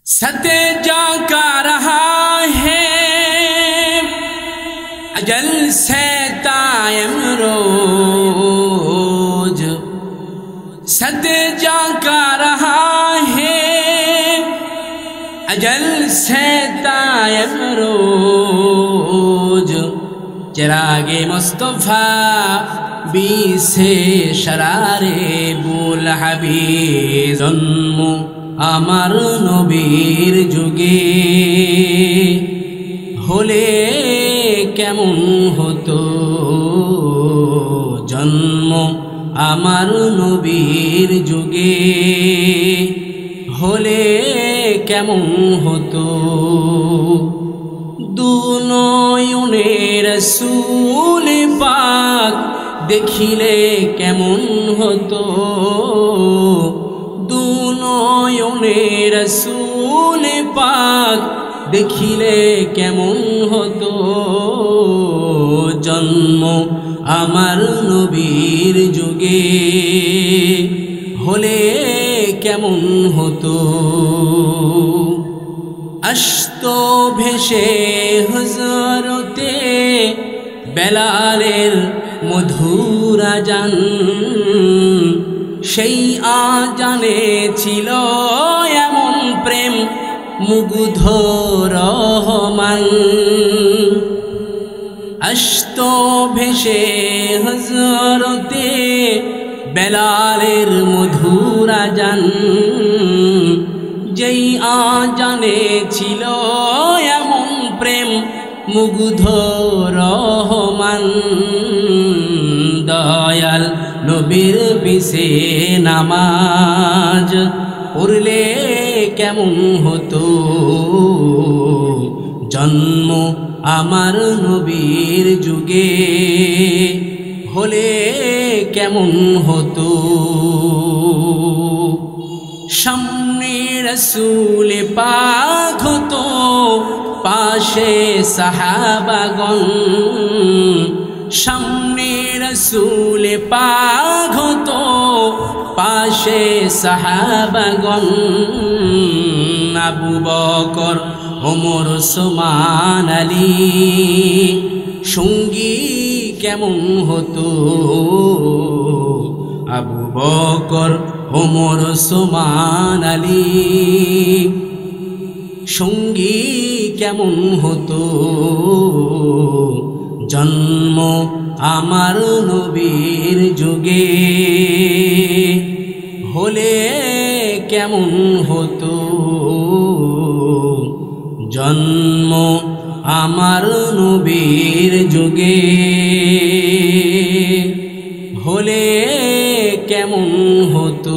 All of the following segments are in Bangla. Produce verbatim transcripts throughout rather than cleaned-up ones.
सत्या का रहा है अजल से तायम रोज, सत्या का रहा है अजल से तायम रोज। चिरागे मुस्तफा बीसे शरारे बोल हबीब, जन्म আমার নবীর যুগে হলে কেমন হতো, জন্ম আমার নবীর যুগে হলে কেমন হতো। দু নয়নে রাসূল পাক দেখিলে কেমন হতো, দু নয়নে রাসূল পাক দেখিলে কেমন হতো। জন্ম আমার নবীর যুগে হলে কেমন হতো। আসতো ভেসে হযরতে বেলালের মধুর আযান, সেই আজানে ছিল এমন প্রেম মুগ্ধ রহমান। আসতো ভেসে হযরতে বেলালের মধুর আযান, যেই আজানে ছিল এমন প্রেম মুগ্ধ রহমান। দয়াল নবীর পিছে নামাজ পড়লে কেমন হতো, জন্ম আমার নবীর যুগে হলে কেমন হতো। সামনে রাসূল পাক হতো, পাশে সাহাবাগণ, সামনে রাসূল পাক হতো, পাশে সাহাবাগণ। আবু বকর ওমর ওসমান আলী সঙ্গী কেমন হতো, আবু বকর ওমর ওসমান আলী সঙ্গী কেমন হতো। জন্ম আমার নবীর যুগে হলে কেমন হতো, জন্ম আমার নবীর যুগে হলে কেমন হতো।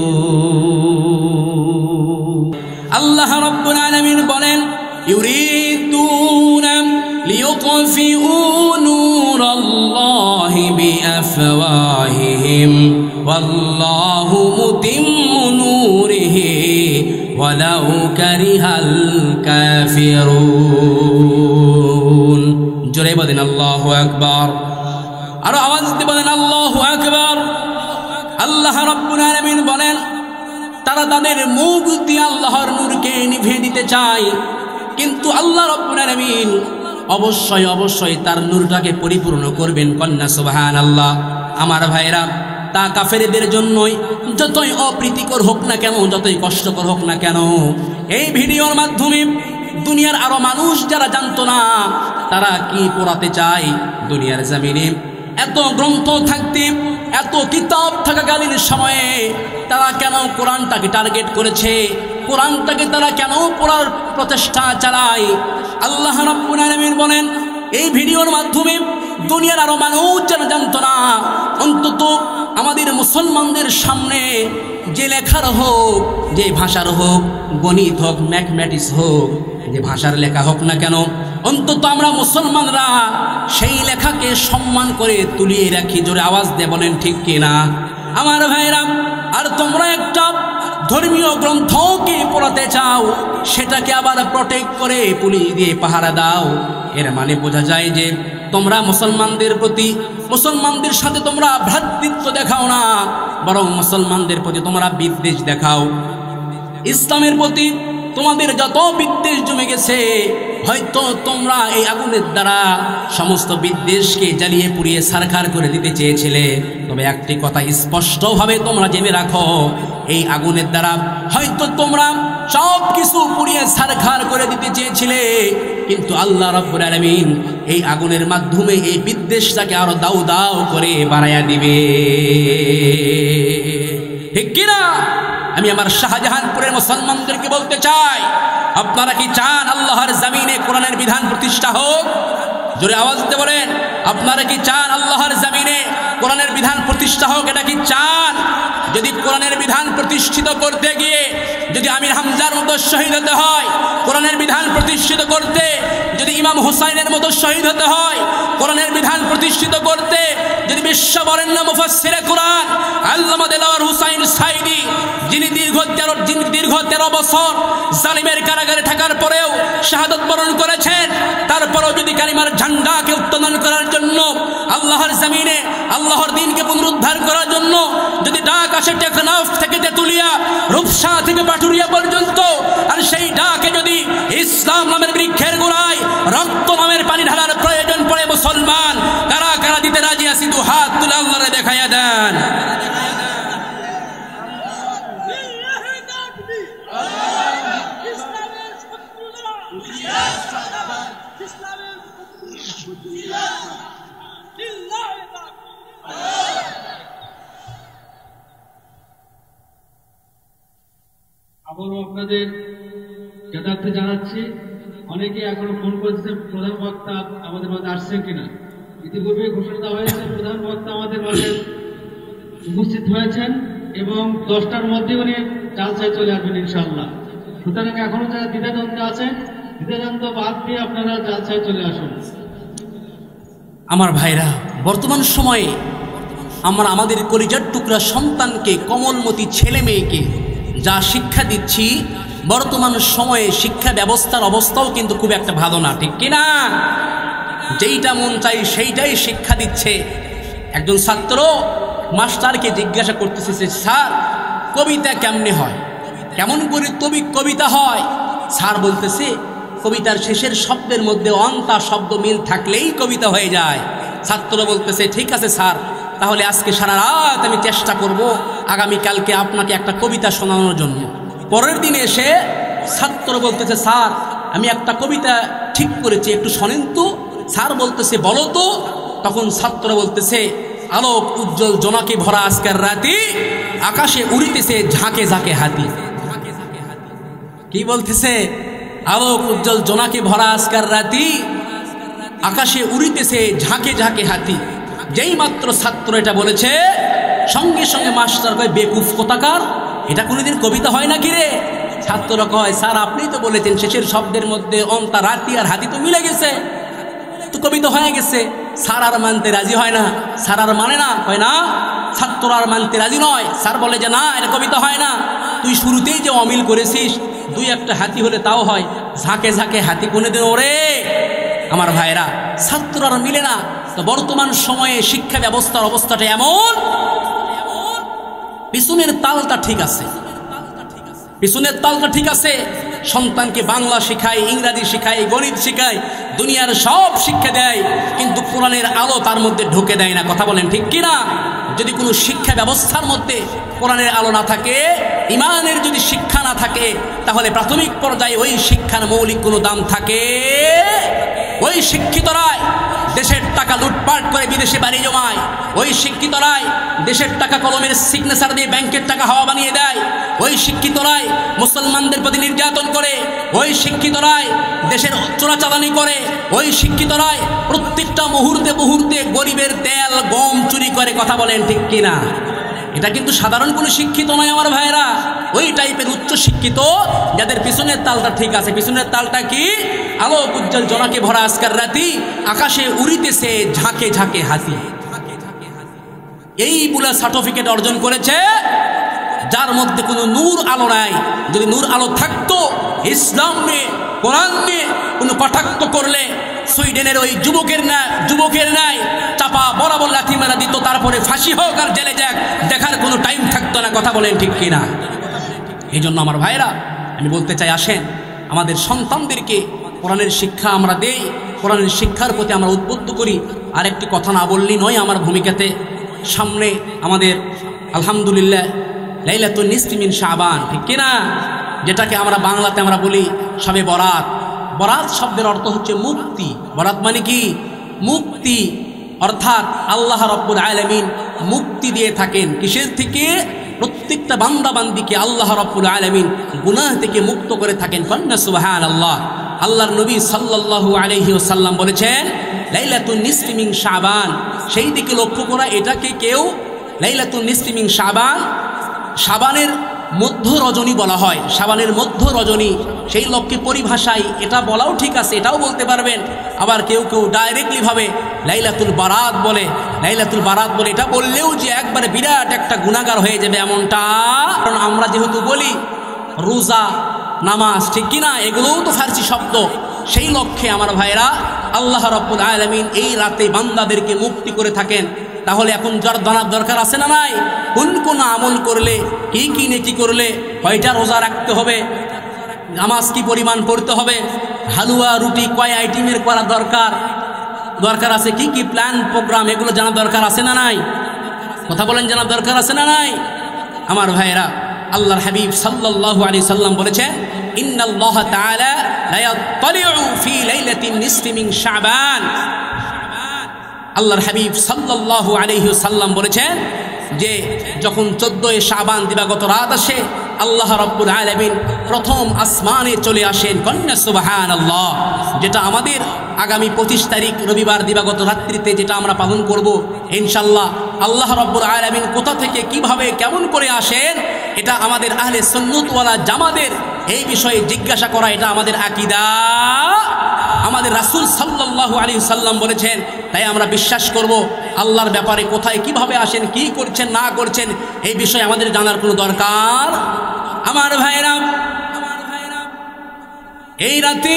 আল্লাহ রাব্বুল আলামিন বলেন, ইউরিদুনা লিইউতফিউ নূরাল্লাহি বিআফওয়াহিহিম ওয়াল্লাহু মুতিম্মু নূরিহি ওয়ালাউ কারিহাল কাফিরুন। জোরে বলেন আল্লাহু আকবার, আর আওয়াজ দিয়ে বলেন আল্লাহু আকবার। আল্লাহ রাব্বুল আলামিন বলেন, তারা তাদের মুখ দিয়ে আল্লাহর নূরকে নিভিয়ে দিতে চায়, কিন্তু আল্লাহ রাব্বুল আলামিন অবশ্যই অবশ্যই তার নূরটাকে পরিপূর্ণ করবেন। কন্যা সুবহানাল্লাহ। আমার ভাইরা, তা কাফেরদের জন্যই যতই অপ্রীতিকর হোক না কেন, যতই কষ্টকর হোক না কেন, এই ভিডিওর মাধ্যমে দুনিয়ার আরো মানুষ যারা জানতো না তারা কি পড়াতে চায় দুনিয়ার জমিনে। এত গ্রন্থ থাকতে, এত কিতাব থাকাকালীন সময়ে তারা কেন কোরআনটাকে টার্গেট করেছে, কোরআনটাকে তারা কেন পড়ার প্রচেষ্টা চালায়। আল্লাহ রাব্বুল আলামিন বলেন, এই ভিডিওর মাধ্যমে দুনিয়ার আরো মানুষ যারা জানতো না, অন্তত আমাদের মুসলমানদের সামনে যে লেখার হোক, যে ভাষার হোক, গণিত হোক, ম্যাথমেটিক্স হোক, যে ভাষার লেখা হোক না কেন, অন্তত আমরা মুসলমানরা সেই লেখাকে সম্মান করে তুলিয়ে রাখি। জোরে আওয়াজ দিয়ে বলেন ঠিক কিনা আমার ভাইরা। আর তোমরা একটা ধর্মীয় গ্রন্থকে পড়াতে চাও, সেটাকে আবার প্রটেক্ট করে পুলিশ দিয়ে পাহারা দাও। এর মানে বোঝা যায় যে তোমরা মুসলমানদের প্রতি, মুসলমানদের সাথে তোমরা ভ্রাতৃত্ব দেখাও না, বরং মুসলমানদের প্রতি তোমরা বিদ্বেষ দেখাও। ইসলামের প্রতি তোমাদের যত বিদ্বেষ জমে গেছে, হয়তো তোমরা এই আগুনের দ্বারা সমস্ত বিদ্বেষকে জ্বালিয়ে পুড়িয়ে ছারখার করে দিতে চেয়েছিলে। তবে একটি কথা স্পষ্টভাবে তোমরা জেনে রাখো, এই আগুনের দ্বারা হয়তো তোমরা সব কিছু পুড়িয়ে ছারখার করে দিতে চেয়েছিলে, কিন্তু আল্লাহ রাব্বুল আলামিন এই আগুনের মাধ্যমে এই বিদ্বেষটাকে আরো দাউ দাউ করে বাড়াইয়া দিবে। ঠিক কিনা? আমি আমার শাহজাহানপুরের মুসলমানদেরকে বলতে চাই, আপনারা কি চান আল্লাহর জমিনে কোরআনের বিধান প্রতিষ্ঠা হোক? জোরে আওয়াজ দিতে বলেন, আপনারা কি চান আল্লাহর জমিনে কোরআনের বিধান প্রতিষ্ঠা হোক? এটা কি চান? যদি কোরআনের বিধান প্রতিষ্ঠিত করতে গিয়ে যদি আমির হামজার মতো শহীদ হতে হয়, কোরআনের বিধান প্রতিষ্ঠিত করতে যদি ইমাম হুসাইনের মতো শহীদ হতে হয়, কোরআনের বিধান প্রতিষ্ঠিত করতে যদি বিশ্ববরেণ্য মুফাসসিরে কোরআন আল্লামা দেলাওয়ার হুসাইন সাইদি, যিনি দীর্ঘ তেরো যিনি দীর্ঘ তেরো বছর জালিমের কারাগারে থাকার পরেও শাহাদাত বরণ করেছেন, তারপরেও যদি কালিমার ঝান্ডাকে উত্তোলন করার জন্য আল্লাহর জমিনে আল্লাহর দ্বীনকে পুনরুদ্ধার করার জন্য যদি ডাক আসে টেকনাফ থেকে তেতুলিয়া, রূপসা থেকে পাটুরিয়া পর্যন্ত, আর সেই ডাকে যদি ইসলাম নামের বৃক্ষের গোড়ায় রক্ত নামের পানি ঢালার প্রয়োজন পড়ে, মুসলমান কারা কারা দিতে রাজি আছি? দু হাত তুলে আল্লাহরে দেখাইয়া দেন। আবারও আপনাদের যথার্থে জানাচ্ছি, অনেকে এখনো ফোন করেছেন প্রধান বক্তা আমাদের মাঝে আসছেন কিনা। ইতিপূর্বে ঘোষণা দেওয়া হয়েছে প্রধান বক্তা আমাদের মাঝে উপস্থিত হয়েছেন এবং দশটার মধ্যে উনি জালসায় চলে আসবেন ইনশাআল্লাহ। সুতরাং এখনো যারা দ্বিধাদ্বন্দ্বে আছেন, দ্বিধাদ্বন্দ্ব বাদ দিয়ে আপনারা জালসায় চলে আসুন। আমার ভাইরা, বর্তমান সময়ে আমরা আমাদের কলিজার টুকরা সন্তানকে, কমলমতি ছেলে মেয়েকে যা শিক্ষা দিচ্ছি, বর্তমান সময়ে শিক্ষা ব্যবস্থার অবস্থাও কিন্তু খুব একটা ভালো না। ঠিক কিনা? যেইটা মন চাই সেইটাই শিক্ষা দিচ্ছে। একজন ছাত্র মাস্টারকে জিজ্ঞাসা করতেছে, স্যার কবিতা কেমনে হয়, কেমন করে তবে কবিতা হয়? স্যার বলতেছে, কবিতার শেষের শব্দের মধ্যে অন্তা শব্দ মিল থাকলেই কবিতা হয়ে যায়। ছাত্র বলতেছে, ঠিক আছে স্যার, তাহলে আজকে সারা রাত আমি চেষ্টা করব আগামীকালকে আপনাকে একটা কবিতা শোনানোর জন্য। পরের দিনে এসে ছাত্র বলতেছে, স্যার আমি একটা কবিতা ঠিক করেছি, একটু শোনেন তো। স্যার বলতেছে, বলো তো। তখন ছাত্র বলতেছে, আলোক উজ্জ্বল জোনাকে ভরা আজকের রাতি, আকাশে উড়িতেছে ঝাঁকে ঝাঁকে হাতি। কি বলতেছে? আলোক উজ্জ্বল জোনাকে ভরা আজকের রাতি, আকাশে উড়িতেছে ঝাঁকে ঝাঁকে হাতি। যেই মাত্র ছাত্র এটা বলেছে, সঙ্গে সঙ্গে মাস্টার কয়, বেকুফ কোথাকার, এটা কোনোদিন কবিতা হয় নাকি রে? ছাত্ররা কয়, স্যার আপনি তো বলেছেন শেষের শব্দের মধ্যে অন্তা রাতি আর হাতি তো মিলে গেছে, তো কবিতা হয়ে গেছে। স্যার আর মানতে রাজি হয় না, স্যার আর মানে না, হয় না, ছাত্র আর মানতে রাজি নয়। স্যার বলে যে না, এটা কবিতা হয় না, তুই শুরুতেই যে অমিল করেছিস, দুই একটা হাতি হলে তাও হয়, ঝাঁকে ঝাঁকে হাতি কোনোদিন ওরে। আমার ভাইরা, ছাত্র আর মিলে না। তো বর্তমান সময়ে শিক্ষা ব্যবস্থার অবস্থাটা এমন, পিছনের তালটা ঠিক আছে, পিছনের তালটা ঠিক আছে, সন্তানকে বাংলা শেখায়, ইংরাজি শেখায়, গণিত শেখায়, দুনিয়ার সব শিক্ষা দেয়, কিন্তু কোরআনের আলো তার মধ্যে ঢুকে দেয় না। কথা বলেন ঠিক কিনা? যদি কোনো শিক্ষা ব্যবস্থার মধ্যে কোরআনের আলো না থাকে, ইমানের যদি শিক্ষা না থাকে, তাহলে প্রাথমিক পর্যায়ে ওই শিক্ষার মৌলিক কোনো দাম থাকে? ওই শিক্ষিতরাই দেশের টাকা লুটপাট করে বিদেশে বাড়ি জমায়, ওই শিক্ষিতরাই দেশের টাকা কলমের সিগনেচার দিয়ে ব্যাংকের টাকা হাওয়া বানিয়ে দেয়, ওই শিক্ষিতরাই মুসলমানদের প্রতি নির্যাতন করে, ওই শিক্ষিতরাই দেশের চোরাচালানি করে, ওই শিক্ষিতরাই প্রত্যেকটা মুহূর্তে মুহূর্তে গরিবের তেল গম চুরি করে। কথা বলেন ঠিক কিনা? এটা কিন্তু সাধারণ কোনো শিক্ষিত নয় আমার ভাইরা, ওই টাইপের উচ্চ শিক্ষিত যাদের পিছনের তালটা ঠিক আছে। পিছনের তালটা কি? আলোক উজ্জ্বল জোনাকে ভরা আজকের রাতি, আকাশে উড়িতেছে ঝাঁকে ঝাঁকে হাতি। এই বুলা সার্টিফিকেট অর্জন করেছে যার মধ্যে কোনো নূর আলো নাই। যদি নূর আলো থাকতো, ইসলাম নিয়ে কোরআন নিয়ে কোনো কটাক্ষ করলে সুইডেনের ওই যুবকের না যুবকের নাই চাপা বরাবর লাথি মারা দিত, তারপরে ফাঁসি হোক আর জেলে যাক, দেখার কোনো টাইম থাকতো না। কথা বলেন ঠিক কিনা? এই জন্য আমার ভাইরা, আমি বলতে চাই, আসেন আমাদের সন্তানদেরকে কোরআনের শিক্ষা আমরা দেই, কোরআনের শিক্ষার প্রতি আমরা উদ্বুদ্ধ করি। আর একটি কথা না বললেই নয় আমার ভূমিকাতে। সামনে আমাদের আলহামদুলিল্লাহ লাইলাতুন নিসফি মিন শাবান, ঠিক কিনা, যেটাকে আমরা বাংলাতে আমরা বলি শবে বরাত। বরাত শব্দের অর্থ হচ্ছে মুক্তি। বরাত মানে কি? মুক্তি। অর্থাৎ আল্লাহ রাব্বুল আলামিন মুক্তি দিয়ে থাকেন কিসের থেকে? প্রত্যেকটা বান্দা বান্দিকে আল্লাহ রাব্বুল আলামিন গুনাহ থেকে মুক্ত করে থাকেন। কন্যা সুবহানাল্লাহ। আল্লাহর নবী সাল্লাল্লাহু আলাইহি ওয়াসাল্লাম বলেছেন লাইলাতুন নিসফি মিন শাবান, সেই দিকে লক্ষ্য করা। এটাকে কেউ লাইলাতুন নিসফি মিন শাবান, শাবানের মধ্য রজনী বলা হয়। শাবানের মধ্য রজনী, সেই লক্ষ্যে পরিভাষায় এটা বলাও ঠিক আছে, এটাও বলতে পারবেন। আবার কেউ কেউ ডাইরেক্টলি ভাবে লাইলাতুল বারাত বলে, লাইলাতুল বারাত বলে এটা বললেও যে একবারে বিরাট একটা গুনাহগার হয়ে যাবে এমনটা। কারণ আমরা যেহেতু বলি রোজা, নামাজ, ঠিক কিনা, এগুলোও তো ফার্সি শব্দ। সেই লক্ষ্যে আমার ভাইরা আল্লাহ রাব্বুল আলামিন এই রাতে বান্দাদেরকে মুক্তি করে থাকেন। তাহলে এখন জ্বর জানার দরকার আছে না নাই? কোন কোন আমল করলে, কি কি নেকি করলে, কয়টা রোজা রাখতে হবে, নামাজ কি পরিমাণ পড়তে হবে, হালুয়া রুটি কয় আইটেমের করা দরকার দরকার আছে, কি কি প্ল্যান প্রোগ্রাম, এগুলো জানার দরকার আছে না নাই? কথা বলেন, জানার দরকার আছে না নাই? আমার ভাইরা আল্লাহর হাবিব সাল্লাল্লাহু আলাইহি সাল্লাম বলেছেন ইন্নাল্লাহ তাআলা লা ইয়াত্তালিউ ফি লাইলাতিন নিসফি মিন শাবান। আল্লাহর হাবিব সাল্লাল্লাহু আলাইহি সাল্লাম বলেছেন যে যখন চোদ্দোই শাবান দিবাগত রাত আসে, আল্লাহ রাব্বুল আলামিন প্রথম আসমানে চলে আসেন। কন্যা সুবহানাল্লাহ। যেটা আমাদের আগামী পঁচিশ তারিখ রবিবার দিবাগত রাত্রিতে যেটা আমরা পালন করব ইনশাআল্লাহ। আল্লাহ রাব্বুল আলামিন কোথা থেকে কিভাবে কেমন করে আসেন, এটা আমাদের আহলে সুন্নাত ওয়ালা জামাতের এই বিষয়ে জিজ্ঞাসা করা, এটা আমাদের আকীদা। আমাদের রাসূল সাল্লাল্লাহু আলাইহি সাল্লাম বলেছেন, তাই আমরা বিশ্বাস করব আল্লাহর ব্যাপারে কোথায় কিভাবে আসেন, কি করছেন না করছেন, এই বিষয়ে আমাদের জানার কোনো দরকার। আমার ভাইরা এই রাতে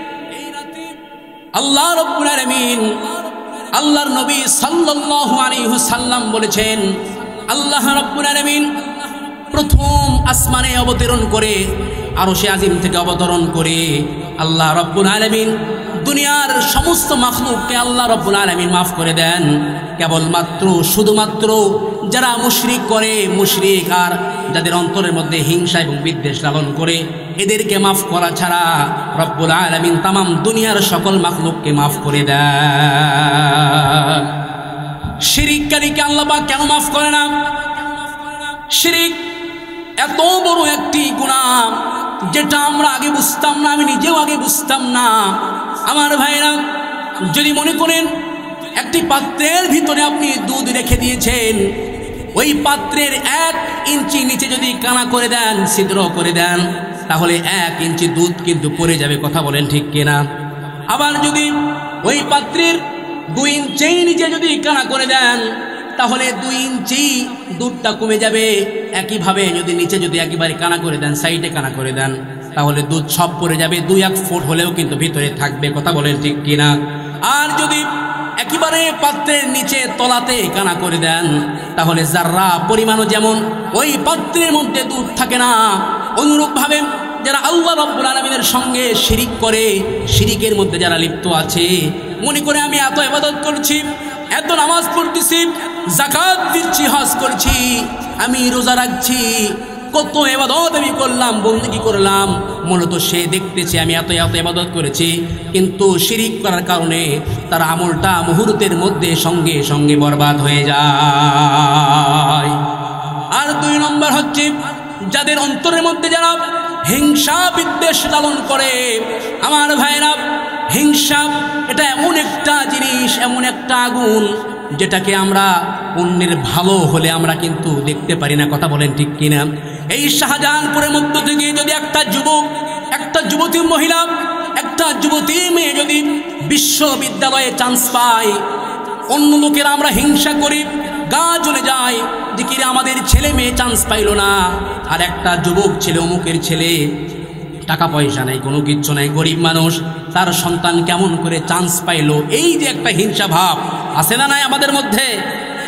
আল্লাহ রাব্বুল আলামিন, আল্লাহর নবী সাল্লাল্লাহু আলাইহি সাল্লাম বলেছেন আল্লাহ রাব্বুল আলামিন প্রথম আসমানে অবতরণ করে, আরশে আজিম থেকে অবতরণ করে আল্লাহ রাব্বুল আলামিন দুনিয়ার সমস্ত মাখলুককে আল্লাহ রাব্বুল আলামিন মাফ করে দেন। কেবলমাত্র শুধুমাত্র যারা মুশরিক করে, মুশরিক আর যাদের অন্তরের মধ্যে হিংসা এবং বিদ্বেষ লালন করে, এদেরকে মাফ করা ছাড়া রব্বুল আলামিন তামাম দুনিয়ার সকল মাখলুককে মাফ করে দেন। শিরিককারীকে আল্লাহ পাক কেন মাফ করে না? শিরিক এত বড় একটি গুনাহ যেটা আমরা আগে বুঝতাম না, আমি নিজেও আগে বুঝতাম না। আমার ভাইরা যদি মনে করেন একটি পাত্রের ভিতরে আপনি দুধ রেখে দিয়েছেন, ওই পাত্রের এক ইঞ্চি নিচে যদি কানা করে দেন, ছিদ্র করে দেন, তাহলে এক ইঞ্চি দুধ কিন্তু পড়ে যাবে। কথা বলেন ঠিক কিনা? আবার যদি ওই পাত্রের দুই ইঞ্চি নিচে যদি কানা করে দেন, তাহলে দুই ইঞ্চি দুধটা কমে যাবে। একইভাবে যদি নিচে যদি একেবারে কানা করে দেন, সাইডে কানা করে দেন, তাহলে দুধ সব পড়ে যাবে, দুই এক ফুট হলেও কিন্তু ভিতরে থাকবে। কথা বলেন ঠিক কিনা? আর যদি একেবারে পাত্রের নিচে তলাতে কানা করে দেন, তাহলে যাররা পরিমাণও যেমন ওই পাত্রের মধ্যে দুধ থাকে না, অনুরূপভাবে যারা আল্লাহ রাব্বুল আলামিনের সঙ্গে শিরিক করে, শিরিকের মধ্যে যারা লিপ্ত আছে, মনে করে আমি এত ইবাদত করছি, এত নামাজ পড়তেছি, যাকাত দিচ্ছি, হজ করছি, আমি রোজা রাখছি, কত ইবাদত আমি করলাম, বন্দেগী করলাম, মূলত সে দেখতেছে আমি এত এত ইবাদত করেছি, কিন্তু শিরিক করার কারণে তার আমলটা মুহূর্তের মধ্যে সঙ্গে সঙ্গে বরবাদ হয়ে যায়। আর দুই নম্বর হচ্ছে যাদের অন্তরের মধ্যে যারা হিংসা বিদ্বেষ লালন করে। আমার ভাইরা, হিংসা এটা এমন একটা জিনিস, এমন একটা আগুন, যেটাকে আমরা অন্যের ভালো হলে আমরা কিন্তু দেখতে পারি না। কথা বলেন ঠিক কিনা? এই শাহজাহানপুরের মধ্য থেকে যদি একটা যুবক, একটা যুবতী মহিলা, একটা যুবতী মেয়ে যদি বিশ্ববিদ্যালয়ে চান্স পায়, অন্য লোকেরা আমরা হিংসা করি, গা জ্বলে যায় যে কি আমাদের ছেলে মেয়ে চান্স পাইল না। আর একটা যুবক ছেলে, অমুকের ছেলে টাকা পয়সা নাই, কোনো কিচ্ছু নাই, গরিব মানুষ, তার সন্তান কেমন করে চান্স পাইলো, এই যে একটা হিংসা ভাব আছে না নাই আমাদের মধ্যে?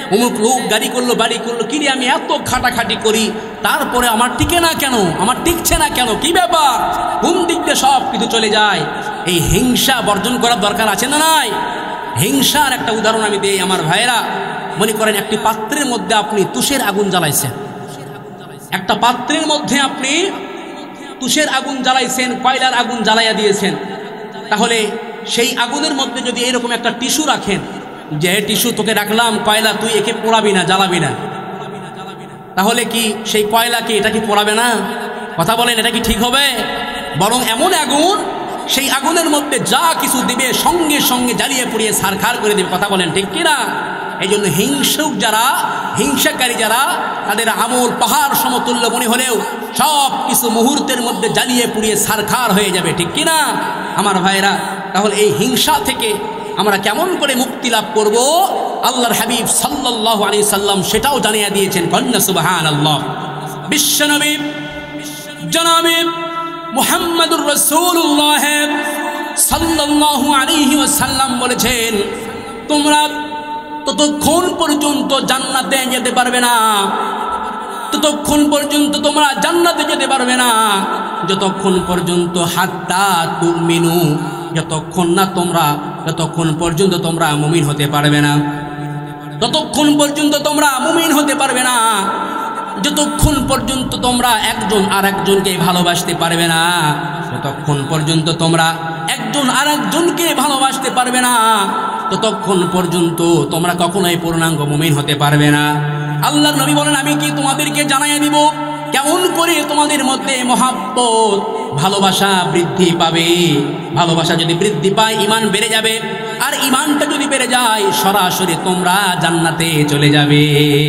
অমুক লোক গাড়ি করলো বাড়ি করলো, কিরে আমি এত খাটাখাটি করি তারপরে আমার টিকে না কেন, আমার টিকছে না কেন, কি ব্যাপার, কোন দিক দিয়ে সব কিছু চলে যায়। এই হিংসা বর্জন করার দরকার আছে না নাই? হিংসার একটা উদাহরণ আমি দিই আমার ভাইয়েরা। মনে করেন একটি পাত্রের মধ্যে আপনি তুষের আগুন জ্বালাইছেন, একটা পাত্রের মধ্যে আপনি তুষের আগুন জ্বালাইছেন, কয়লার আগুন জ্বালাইয়া দিয়েছেন। তাহলে সেই আগুনের মধ্যে যদি এরকম একটা টিস্যু রাখেন, যে টিস্যু তোকে রাখলাম কয়লা, তুই একে পোড়াবি না, জ্বালাবি না, তাহলে কি সেই কয়লা কি এটা কি পোড়াবে না? কথা বলেন, এটা কি ঠিক হবে? বরং এমন আগুন, সেই আগুনের মধ্যে যা কিছু দিবে সঙ্গে সঙ্গে জ্বালিয়ে পুড়িয়ে ছারখার করে দেবে। কথা বলেন ঠিক কিনা? এই জন্য হিংসুক যারা, হিংসাকারী যারা, তাদের আমল পাহাড় সমতুল্য মনে হলেও সব কিছু মুহূর্তের মধ্যে জ্বালিয়ে পুড়িয়ে ছারখার হয়ে যাবে, ঠিক কিনা আমার ভাইরা? তাহলে এই হিংসা থেকে আমরা কেমন করে মুক্তি লাভ করব? আল্লাহর হাবিব সাল্লাল্লাহু আলাইহি সাল্লাম সেটাও জানিয়ে দিয়েছেন। কন্যা সুবহানাল্লাহ। বিশ্বনবী জনাবে মুহাম্মদুর রাসূলুল্লাহ সাল্লাল্লাহু আলাইহি ওয়াসাল্লাম বলেছেন, তোমরা ততক্ষণ পর্যন্ত জান্নাতে যেতে পারবে না, ততক্ষণ পর্যন্ত তোমরা জান্নাতে যেতে পারবে না যতক্ষণ পর্যন্ত হাত্তা তুমিনু, যতক্ষণ না তোমরা যতক্ষণ পর্যন্ত তোমরা মুমিন হতে পারবে না, ততক্ষণ পর্যন্ত তোমরা মুমিন হতে পারবে না যতক্ষণ পর্যন্ত তোমরা একজন আর একজনকে ভালোবাসতে পারবে না, ততক্ষণ পর্যন্ত তোমরা একজন আর একজনকে ভালোবাসতে পারবে না, ততক্ষণ পর্যন্ত তোমরা কখনোই পূর্ণাঙ্গ মুমিন হতে পারবে না। আল্লাহর নবী বলেন, আমি কি তোমাদেরকে জানাইয়া দিব কেমন করে তোমাদের মধ্যে মহাব্বত, ভালোবাসা বৃদ্ধি পাবে? ভালোবাসা যদি বৃদ্ধি পায় ঈমান বেড়ে যাবে, আর ঈমানটা যদি বেড়ে যায় সরাসরি তোমরা জান্নাতে চলে যাবে।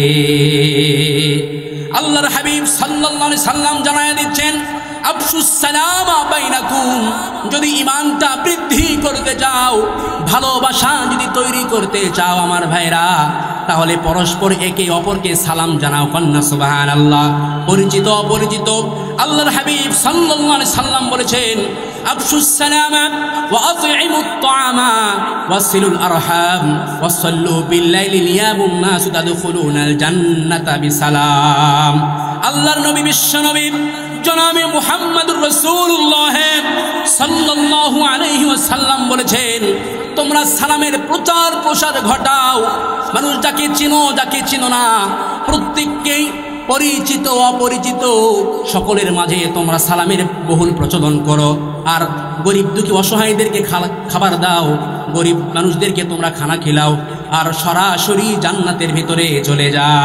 আল্লাহর হাবিব সাল্লাল্লাহু আলাইহি সাল্লাম জানায়া দিচ্ছেন, আফশুস সালামা বাইনাকুম, যদি ঈমানটা বৃদ্ধি করতে চাও, ভালোবাসা যদি তৈরি করতে চাও আমার ভাইরা, তাহলে পরস্পর একে অপরকে সালাম জানাও। কন্যা সুবহানাল্লাহ। পরিচিত অপরিচিত আল্লাহর হাবিব সাল্লাল্লাহু আলাইহি সাল্লাম বলেছেন, আফশুস সালামা ওয়া আতঈমুত তাআমা ওয়াসিলুল আরহাম ওয়াসাল্লু বিল-লাইলি লিয়াবুন নাস তাদখুলুনাল জান্নাতা বিসালাম। আল্লাহর নবী বিশ্ব নবী জনাবে মুহাম্মদুর রাসূলুল্লাহ সাল্লাল্লাহু আলাইহি ওয়াসাল্লাম বলেছেন, তোমরা সালামের প্রচার প্রসার ঘটাও। মানুষ যাকে চিনো যাকে চিনো না, প্রত্যেককেই পরিচিত অপরিচিত সকলের মাঝে তোমরা সালামের বহুল প্রচলন করো। আর গরিব দুঃখী অসহায়দেরকে খাবার দাও, গরিব মানুষদেরকে তোমরা খানা খিলাও, আর সরাসরি জান্নাতের ভিতরে চলে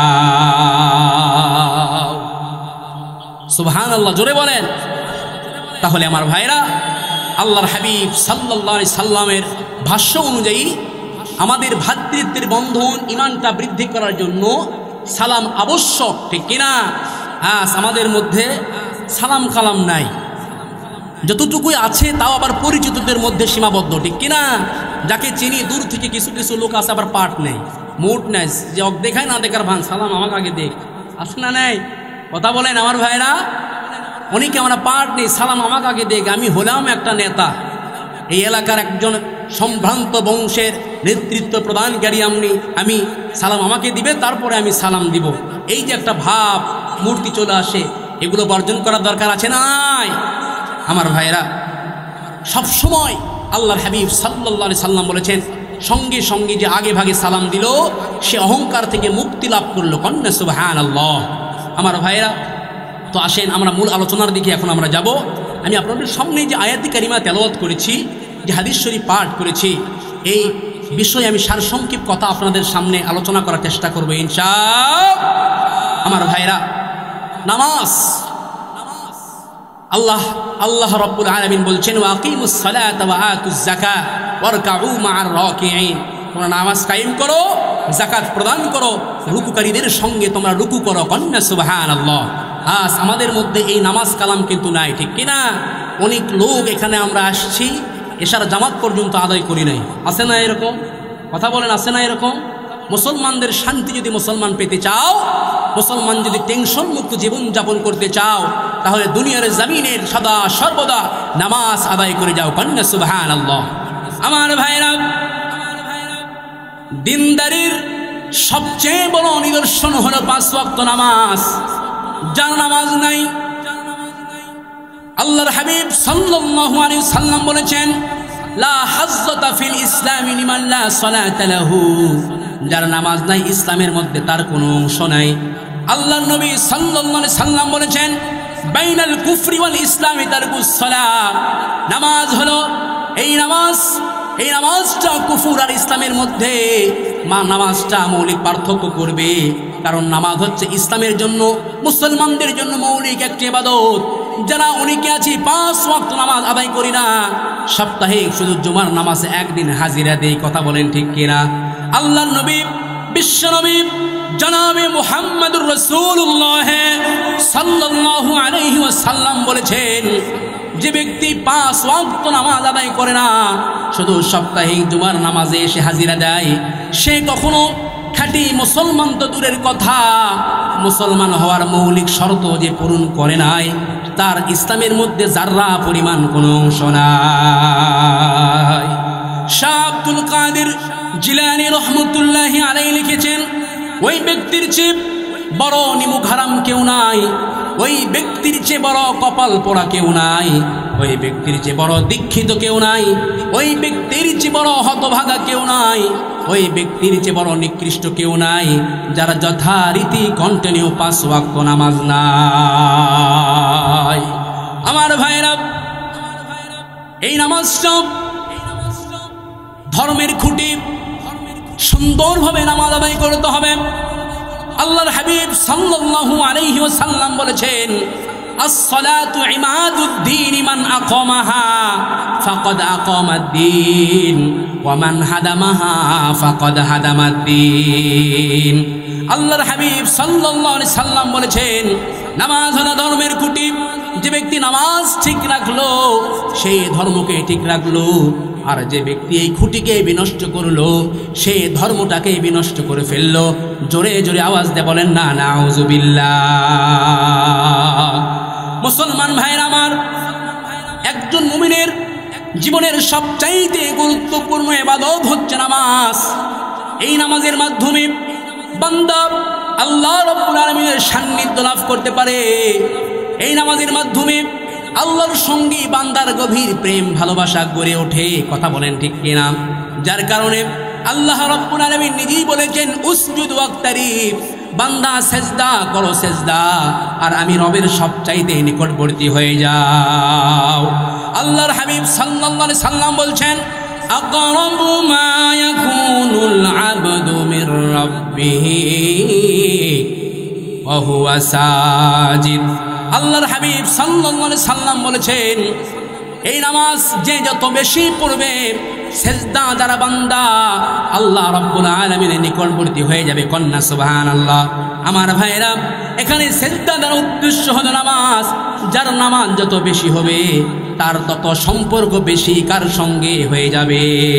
যাও। সুবহানাল্লাহ, জোরে বলেন। তাহলে আমার ভাইরা, আল্লাহর হাবিব সাল্লাল্লাহু আলাইহি সাল্লামের ভাষ্য অনুযায়ী আমাদের ভ্রাতৃত্বের বন্ধন, ঈমানটা বৃদ্ধি করার জন্য সালাম আবশ্যক, ঠিক কিনা? আজ আমাদের মধ্যে সালাম কালাম নাই, যতটুকুই আছে তাও আবার পরিচিতদের মধ্যে সীমাবদ্ধ, ঠিক কিনা? যাকে চিনি দূর থেকে কিছু কিছু লোক আছে আবার পাঠ নেই, মোট নেই, যে অক দেখায় না দেখার ভান, সালাম আমাকে আগে দেখ, আছে না নেই? কথা বলেন আমার ভাইরা। অনেকে আমরা পাঠ নেই, সালাম আমাকে আগে দেখ। আমি হলাম একটা নেতা, এই এলাকার একজন সম্ভ্রান্ত বংশের নেতৃত্ব প্রদানকারী, আমি আমি সালাম আমাকে দিবে, তারপরে আমি সালাম দিব। এই যে একটা ভাব মূর্তি চলে আসে, এগুলো বর্জন করার দরকার আছে নাই আমার ভাইরা? সবসময় আল্লাহর হাবিব সাল্লাল্লাহু আলাইহি সাল্লাম বলেছেন, সঙ্গে সঙ্গে যে আগে ভাগে সালাম দিল সে অহংকার থেকে মুক্তি লাভ করলো। কন্যা সুবহানাল্লাহ। আমার ভাইরা, তো আসেন আমরা মূল আলোচনার দিকে এখন আমরা যাব। আমি আপনাদের সামনে যে আয়াতি কারিমা তেলাওয়াত করেছি, যে হাদিস শরীফ পাঠ করেছি, এই বিষয়ে আমি সারসংক্ষেপ কথা আপনাদের সামনে আলোচনা করার চেষ্টা করব ইনশাআল্লাহ। আমার ভাইরা, নামাজ, আল্লাহ আল্লাহ রাব্বুল আলামিন বলছেন, ওয়াকিমুস সালাতা ওয়া আতুজ যাকাত ওয়ারকাউ মা'আর রাকিঈন, তোমরা নামাজ কায়েম করো, যাকাত প্রদান করো, রুকুকারীদের সঙ্গে তোমরা রুকু করো। কন্যা সুবহানাল্লাহ। আজ আমাদের মধ্যে এই নামাজ কালাম কিন্তু নাই, ঠিক কিনা? অনেক লোক এখানে আমরা আসছি, এশার জামাত পর্যন্ত আদায় করি নাই, আছে না এরকম? কথা বলেন, আছে না এরকম? মুসলমানদের শান্তি যদি মুসলমান পেতে চাও, মুসলমান যদি টেনশন মুক্ত জীবন যাপন করতে চাও, তাহলে দুনিয়ার জমিনের সদা সর্বদা নামাজ আদায় করে যাও। কন্যা সুবহানাল্লাহ। আমার ভাইরা, দিনদারির সবচেয়ে বড় নিদর্শন হলো পাঁচ ওয়াক্ত নামাজ। যার নামাজ নাই, আল্লাহর হাবিব সাল্লাল্লাহু আলাইহি সাল্লাম বলেছেন, লা হাজ্জাতা ফিল ইসলামি লিমান লা সালাতা লাহু। যার নামাজ নাই ইসলামের মধ্যে তার কোনো অংশ নাই। আল্লাহর নবী সাল্লাল্লাহু আলাইহি সাল্লাম বলেছেন, বাইনাল কুফরি ওয়াল ইসলামি তারকুস সালাত। নামাজ হলো এই নামাজ, এই নামাজটা কুফর আর ইসলামের মধ্যে মা নামাজটা মৌলিক পার্থক্য করবে। কারণ নামাজ হচ্ছে ইসলামের জন্য, মুসলমানদের জন্য মৌলিক একটি ইবাদত। যারা অনেকে আছি পাঁচ ওয়াক্ত নামাজ আদায় করি না, সাপ্তাহিক শুধু জুমার নামাজে একদিন হাজিরা দেই। কথা বলেন ঠিক কিনা? আল্লাহর নবী বিশ্ব নবী জনাবে মুহাম্মদুর রাসূলুল্লাহ সাল্লাল্লাহু আলাইহি ওয়াসাল্লাম বলেছেন, যে ব্যক্তি পাঁচ ওয়াক্ত নামাজ আদায় করে না, শুধু সাপ্তাহিক জুমার নামাজে এসে হাজিরা দেয়, সে কখনো খাঁটি মুসলমান তো দূরের কথা, মুসলমান হওয়ার মৌলিক শর্ত যে পূরণ করে নাই, তার ইসলামের মধ্যে যাররা পরিমাণ কোনো অংশ নাই। শাহ আব্দুল কাদের জিলানী রহমতুল্লাহি আলাইহি লিখেছেন, ওই ব্যক্তির চেয়ে বড় নিমুখ হারাম কেউ নাই, ওই ব্যক্তির চেয়ে বড় কপাল পোড়া কেউ নাই, ওই ব্যক্তির চেয়ে বড় দীক্ষিত কেউ নাই, ওই ব্যক্তির চেয়ে বড় হতভাগা কেউ নাই, ওই ব্যক্তির চেয়ে বড় নিকৃষ্ট কেউ নাই, যারা যথারীতি কন্টিনিউ পাঁচ ওয়াক্ত নামাজ নাই। আমার ভাইরা, এই নামাজটা ধর্মের খুঁটি, সুন্দরভাবে নামাজ আদায় করতে হবে। আল্লাহর হাবিব সাল্লাল্লাহু আলাইহি ওয়াসাল্লাম বলেছেন, আস-সালাতু ইমাদুদ্দীন মান আকামাহা ফাকাদ আকামাদ-দ্বীন ওয়া মান হাদামাহা ফাকাদ হাদামাদ-দ্বীন। আল্লাহর হাবিব সাল্লাল্লাহু আলাইহি সাল্লাম বলেছেন, নামাজ হলো ধর্মের খুঁটি। যে ব্যক্তি নামাজ ঠিক রাখলো, সেই ধর্মকে ঠিক রাখলো। আর যে ব্যক্তি এই খুঁটিকে বিনষ্ট করলো, সে ধর্মটাকে বিনষ্ট করে ফেললো। জোরে জোরে আওয়াজ দিয়ে বলেন না নাউযুবিল্লাহ। মুসলমান ভাইরা আমার, একজন মুমিনের জীবনের সবচাইতে গুরুত্বপূর্ণ ইবাদত হচ্ছে নামাজ। এই নামাজের মাধ্যমে বান্দা আল্লাহ রাব্বুল আলামিনের সান্নিধ্য লাভ করতে পারে। এই নামাজের মাধ্যমে আল্লাহর সঙ্গে বান্দার গভীর প্রেম ভালোবাসা গড়ে ওঠে। কথা বলেন ঠিক কিনা? যার কারণে আল্লাহ রাব্বুল আলামিন নিজেই বলেছেন, উসজুদ ওয়াক্তারিব, বান্দা সেজদা করো সেজদা, আর আমি রবের সবচাইতে নিকটবর্তী হয়ে যাও। আল্লাহর হাবিব সাল্লাল্লাহু আলাইহি সাল্লাম বলছেন, আকরাবু মা ইয়াকুনুল আবদু মির রাব্বিহি ওয়া হুয়া সাজিদ। আল্লাহর হাবিব সাল্লাল্লাহু আলাইহি সাল্লাম বলেছেন, এই নামাজ যে যত বেশি পড়বে, সেজদা যারা বান্দা আল্লাহ রাব্বুল আলামিনের নিকটবর্তী হয়ে যাবে। কন্যা সুবহানাল্লাহ। আমার ভাইরা, এখানে সেজদা দ্বারা উদ্দেশ্য হলো নামাজ। যার নামাজ যত বেশি হবে, তার তত সম্পর্ক বেশি কার সঙ্গে হয়ে যাবে।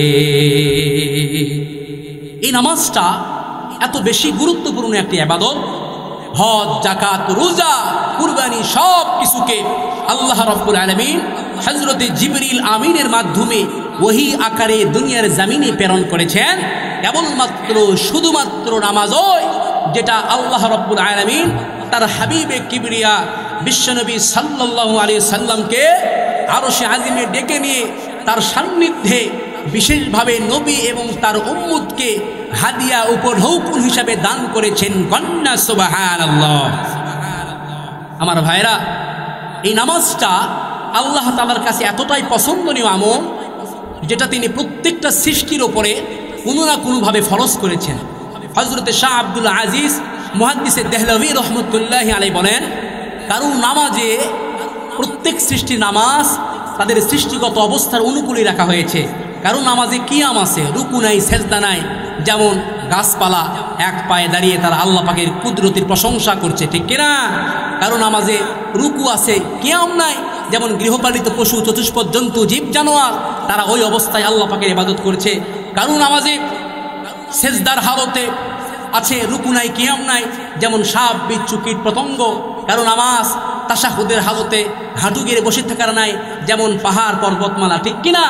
এই নামাজটা এত বেশি গুরুত্বপূর্ণ একটি ইবাদত। হজ, যাকাত, রোজা, কুরবানি সব কিছুকে আল্লাহ রাব্বুল আলামিন হযরতে জিবরিল আমিনের মাধ্যমে ওহী আকারে দুনিয়ার জমিনে প্রেরণ করেছেন। কেবলমাত্র শুধুমাত্র নামাজই, যেটা আল্লাহ রাব্বুল আলামিন তার হাবিবে কিবরিয়া বিশ্বনবী সাল্লাল্লাহু আলাইহি সাল্লামকে আরশে আজিমে ডেকে নিয়ে তার সান্নিধ্যে বিশেষভাবে নবী এবং তার উম্মতকে হাদিয়া উপঢৌকন হিসাবে দান করেছেন। কন্যা সুবহানাল্লাহ। আমার ভাইরা, এই নামাজটা আল্লাহ তাআলার কাছে এতটাই পছন্দনীয় আমল, যেটা তিনি প্রত্যেকটা সৃষ্টির ওপরে কোনো না কোনোভাবে ফরজ করেছেন। হযরতে শাহ আব্দুল আজিজ মুহাদ্দিসে দেহলভী রহমতুল্লাহি আলাইহি বলেন, কারণ নামাজে প্রত্যেক সৃষ্টির নামাজ তাদের সৃষ্টিগত অবস্থার অনুকূলে রাখা হয়েছে। কারণ নামাজে কিয়াম আছে, রুকু নাই, সেজদা নাই। যেমন গাছপালা এক পায়ে দাঁড়িয়ে তারা আল্লাহ পাকের কুদরতের প্রশংসা করছে, ঠিক কিনা? কারণ নামাজে রুকু আছে, কিয়াম নাই। যেমন গৃহপালিত পশু, চতুষ্পদ জন্তু, জীব জানোয়ার, তারা ওই অবস্থায় আল্লাহ পাকের ইবাদত করছে। কারণ নামাজে সেজদার হালতে আছে, রুকু নাই, কিয়াম নাই। যেমন সাপ, বিচ্ছু, কীট পতঙ্গ। কারণ নামাজ তাশাহুদের হালতে হাঁটু গেড়ে বসে থাকার নাই, যেমন পাহাড় পর্বতমালা, ঠিক কিনা?